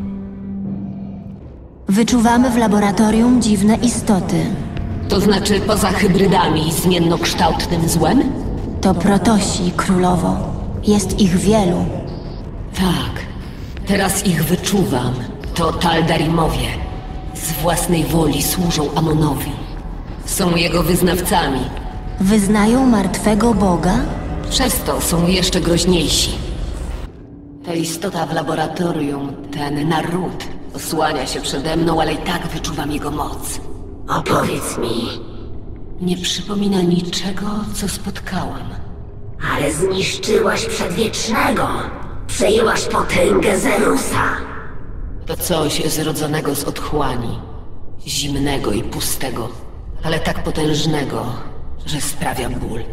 Wyczuwamy w laboratorium dziwne istoty. To znaczy poza hybrydami i zmiennokształtnym złem? To protosi, królowo. Jest ich wielu. Tak. Teraz ich wyczuwam. To Taldarimowie. Z własnej woli służą Amonowi. Są jego wyznawcami. Wyznają martwego Boga? Przez to są jeszcze groźniejsi. Ta istota w laboratorium, ten Naród, osłania się przede mną, ale i tak wyczuwam jego moc. Opowiedz mi. Nie przypomina niczego, co spotkałam. Ale zniszczyłaś Przedwiecznego. Przejęłaś potęgę Zerusa. To coś zrodzonego z otchłani. Zimnego i pustego, ale tak potężnego, że sprawia ból.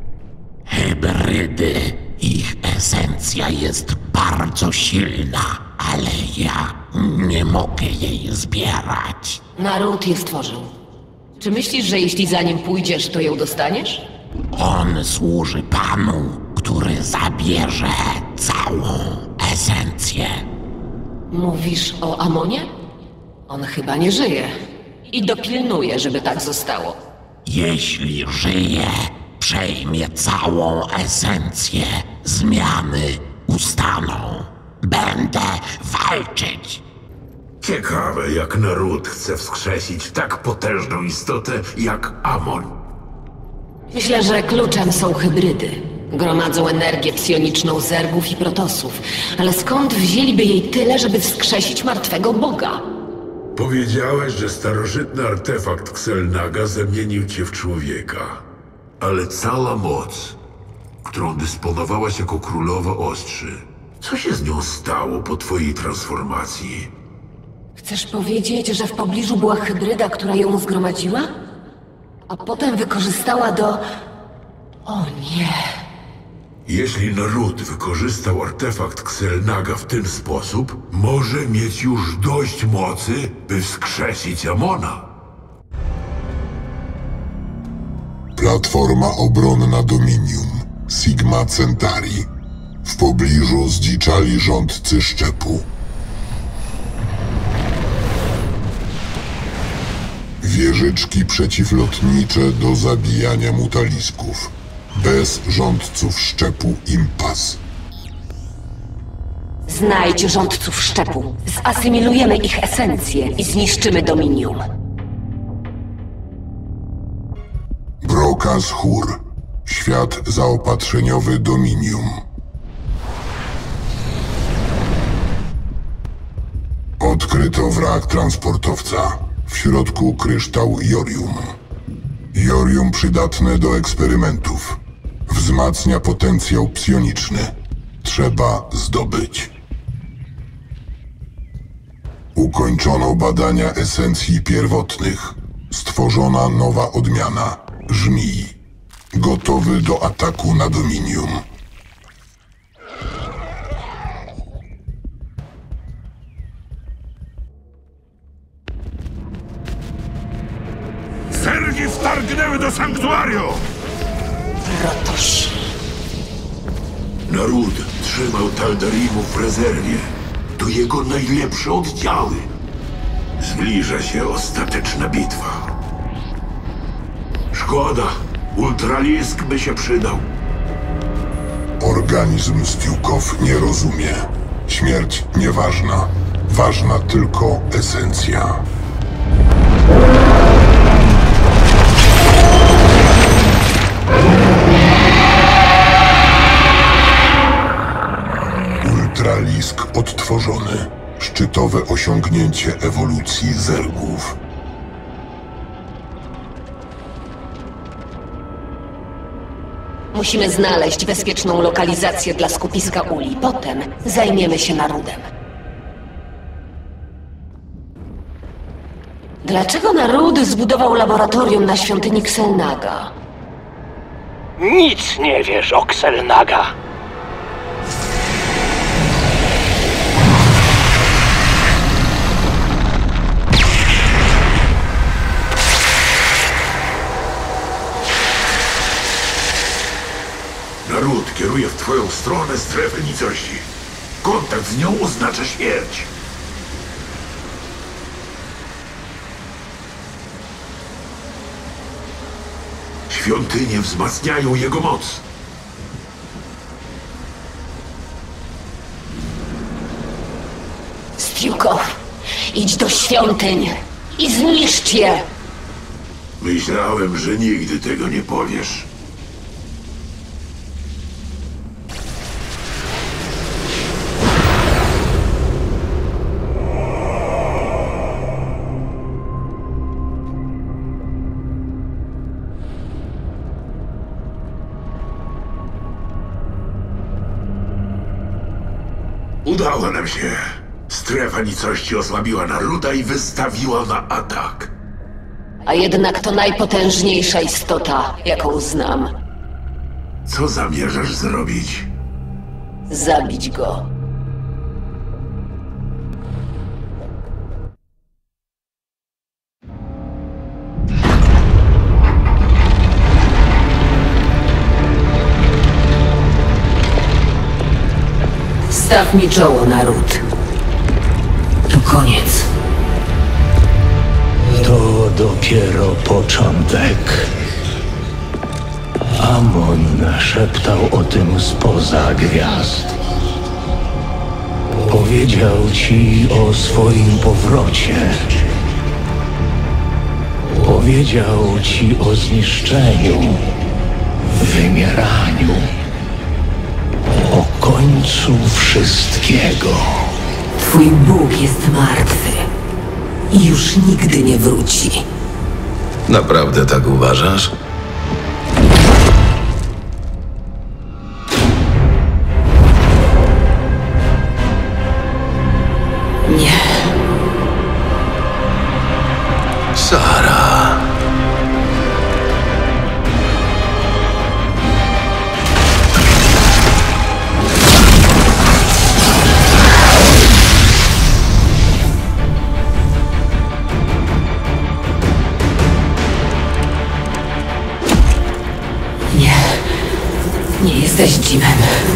Hybrydy. Ich esencja jest bardzo silna, ale ja nie mogę jej zbierać. Naród je stworzył. Czy myślisz, że jeśli za nim pójdziesz, to ją dostaniesz? On służy panu, który zabierze całą esencję. Mówisz o Amonie? On chyba nie żyje. I dopilnuje, żeby tak zostało. Jeśli żyje, przejmie całą esencję. Zmiany ustaną. Będę walczyć. Ciekawe, jak naród chce wskrzesić tak potężną istotę jak Amon. Myślę, że kluczem są hybrydy. Gromadzą energię psioniczną zergów i protosów. Ale skąd wzięliby jej tyle, żeby wskrzesić martwego Boga? Powiedziałeś, że starożytny artefakt Xel'Naga zamienił cię w człowieka. Ale cała moc, którą dysponowałaś jako królowa ostrzy, co się z nią stało po twojej transformacji? Chcesz powiedzieć, że w pobliżu była hybryda, która ją zgromadziła? A potem wykorzystała do... O nie... Jeśli naród wykorzystał artefakt Xel'Naga w ten sposób, może mieć już dość mocy, by wskrzesić Amona. Platforma obronna Dominium, Sigma Centauri. W pobliżu zdziczali rządcy szczepu. Wieżyczki przeciwlotnicze do zabijania mutalisków. Bez rządców szczepu impas. Znajdź rządców szczepu. Zasymilujemy ich esencję i zniszczymy Dominium. Brokas Hur. Świat zaopatrzeniowy Dominium. Odkryto wrak transportowca. W środku kryształ Jorium. Jorium przydatne do eksperymentów. Wzmacnia potencjał psioniczny. Trzeba zdobyć. Ukończono badania esencji pierwotnych. Stworzona nowa odmiana. Żmij. Gotowy do ataku na Dominium. Zergi wtargnęły do sanktuarium! Protosi. Naród trzymał Taldarimów w rezerwie. To jego najlepsze oddziały. Zbliża się ostateczna bitwa. Szkoda. Ultralisk by się przydał. Organizm Stiukow nie rozumie. Śmierć nieważna. Ważna tylko esencja. Ultralisk odtworzony. Szczytowe osiągnięcie ewolucji zergów. Musimy znaleźć bezpieczną lokalizację dla skupiska uli. Potem zajmiemy się Narudem. Dlaczego Narud zbudował laboratorium na świątyni Xel'Naga? Nic nie wiesz o Xel'Naga. Narud kieruje w twoją stronę strefę nicości. Kontakt z nią oznacza śmierć. Świątynie wzmacniają jego moc. Stiukow, idź do świątyń i zniszcz je! Myślałem, że nigdy tego nie powiesz. Udało nam się. Strefa nicości osłabiła Naruda i wystawiła na atak. A jednak to najpotężniejsza istota, jaką znam. Co zamierzasz zrobić? Zabić go. Staw mi czoło, Narud. To koniec. To dopiero początek. Amon szeptał o tym spoza gwiazd. Powiedział ci o swoim powrocie. Powiedział ci o zniszczeniu, wymieraniu, o końcu wszystkiego. Twój Bóg jest martwy i już nigdy nie wróci. Naprawdę tak uważasz? Nie. Sara. Nie. Nie jesteś Jimem.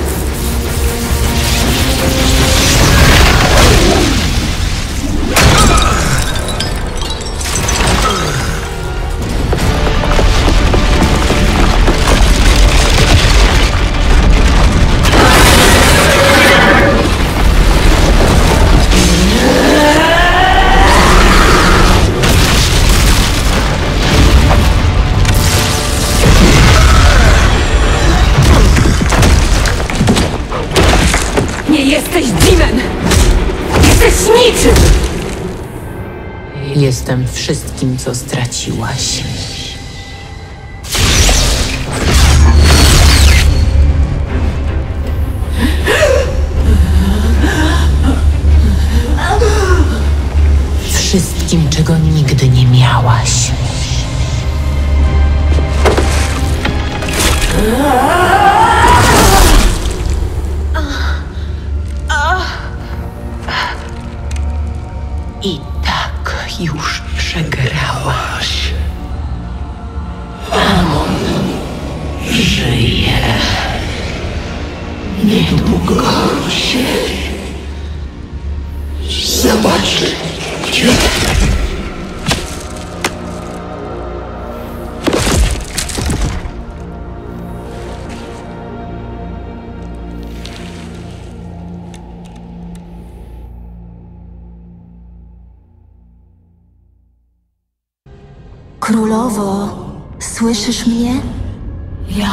Nie jesteś Jimem! Jesteś niczym! Jestem wszystkim, co straciłaś. Wszystkim, czego nigdy nie miałaś. I tak już przegrałaś. Amon żyje. Niedługo się zobaczy. Królowo, słyszysz mnie? Ja...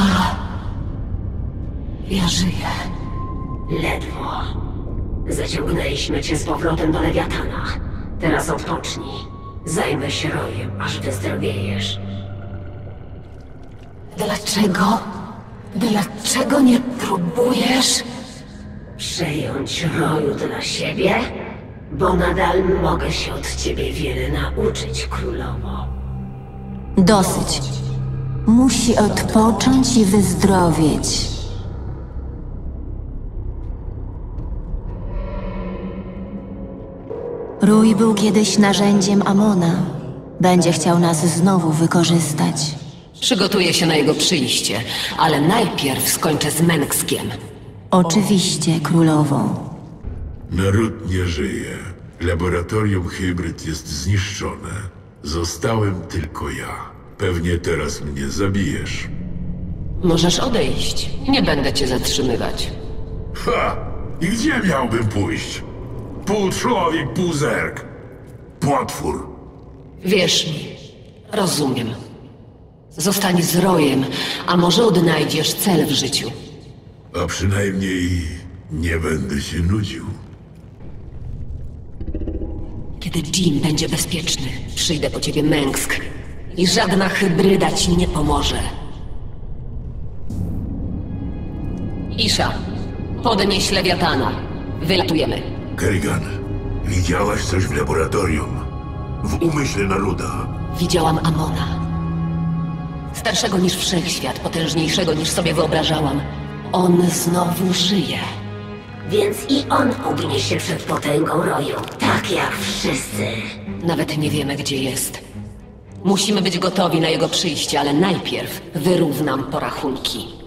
Ja żyję. Ledwo. Zaciągnęliśmy cię z powrotem do Lewiatana. Teraz odpocznij. Zajmę się rojem, aż wyzdrowiejesz. Dlaczego? Dlaczego nie próbujesz? Przejąć roju dla siebie? Bo nadal mogę się od ciebie wiele nauczyć, królowo. Dosyć. Musi odpocząć i wyzdrowieć. Rój był kiedyś narzędziem Amona. Będzie chciał nas znowu wykorzystać. Przygotuję się na jego przyjście, ale najpierw skończę z Menkskiem. Oczywiście, królowo. Naród nie żyje. Laboratorium hybryd jest zniszczone. Zostałem tylko ja. Pewnie teraz mnie zabijesz. Możesz odejść. Nie będę cię zatrzymywać. Ha! I gdzie miałbym pójść? Pół człowiek, pół zerg. Potwór. Wierz mi, rozumiem. Zostań z Rojem, a może odnajdziesz cel w życiu. A przynajmniej nie będę się nudził. Kiedy Jim będzie bezpieczny, przyjdę po ciebie, Mengsk. I żadna hybryda ci nie pomoże. Isha, podnieś Lewiatana. Wylatujemy. Kerrigan, widziałaś coś w laboratorium? W umyśle Naruda. Widziałam Amona. Starszego niż wszechświat, potężniejszego niż sobie wyobrażałam. On znowu żyje. Więc i on ugnie się przed potęgą roju, tak jak wszyscy. Nawet nie wiemy, gdzie jest. Musimy być gotowi na jego przyjście, ale najpierw wyrównam porachunki.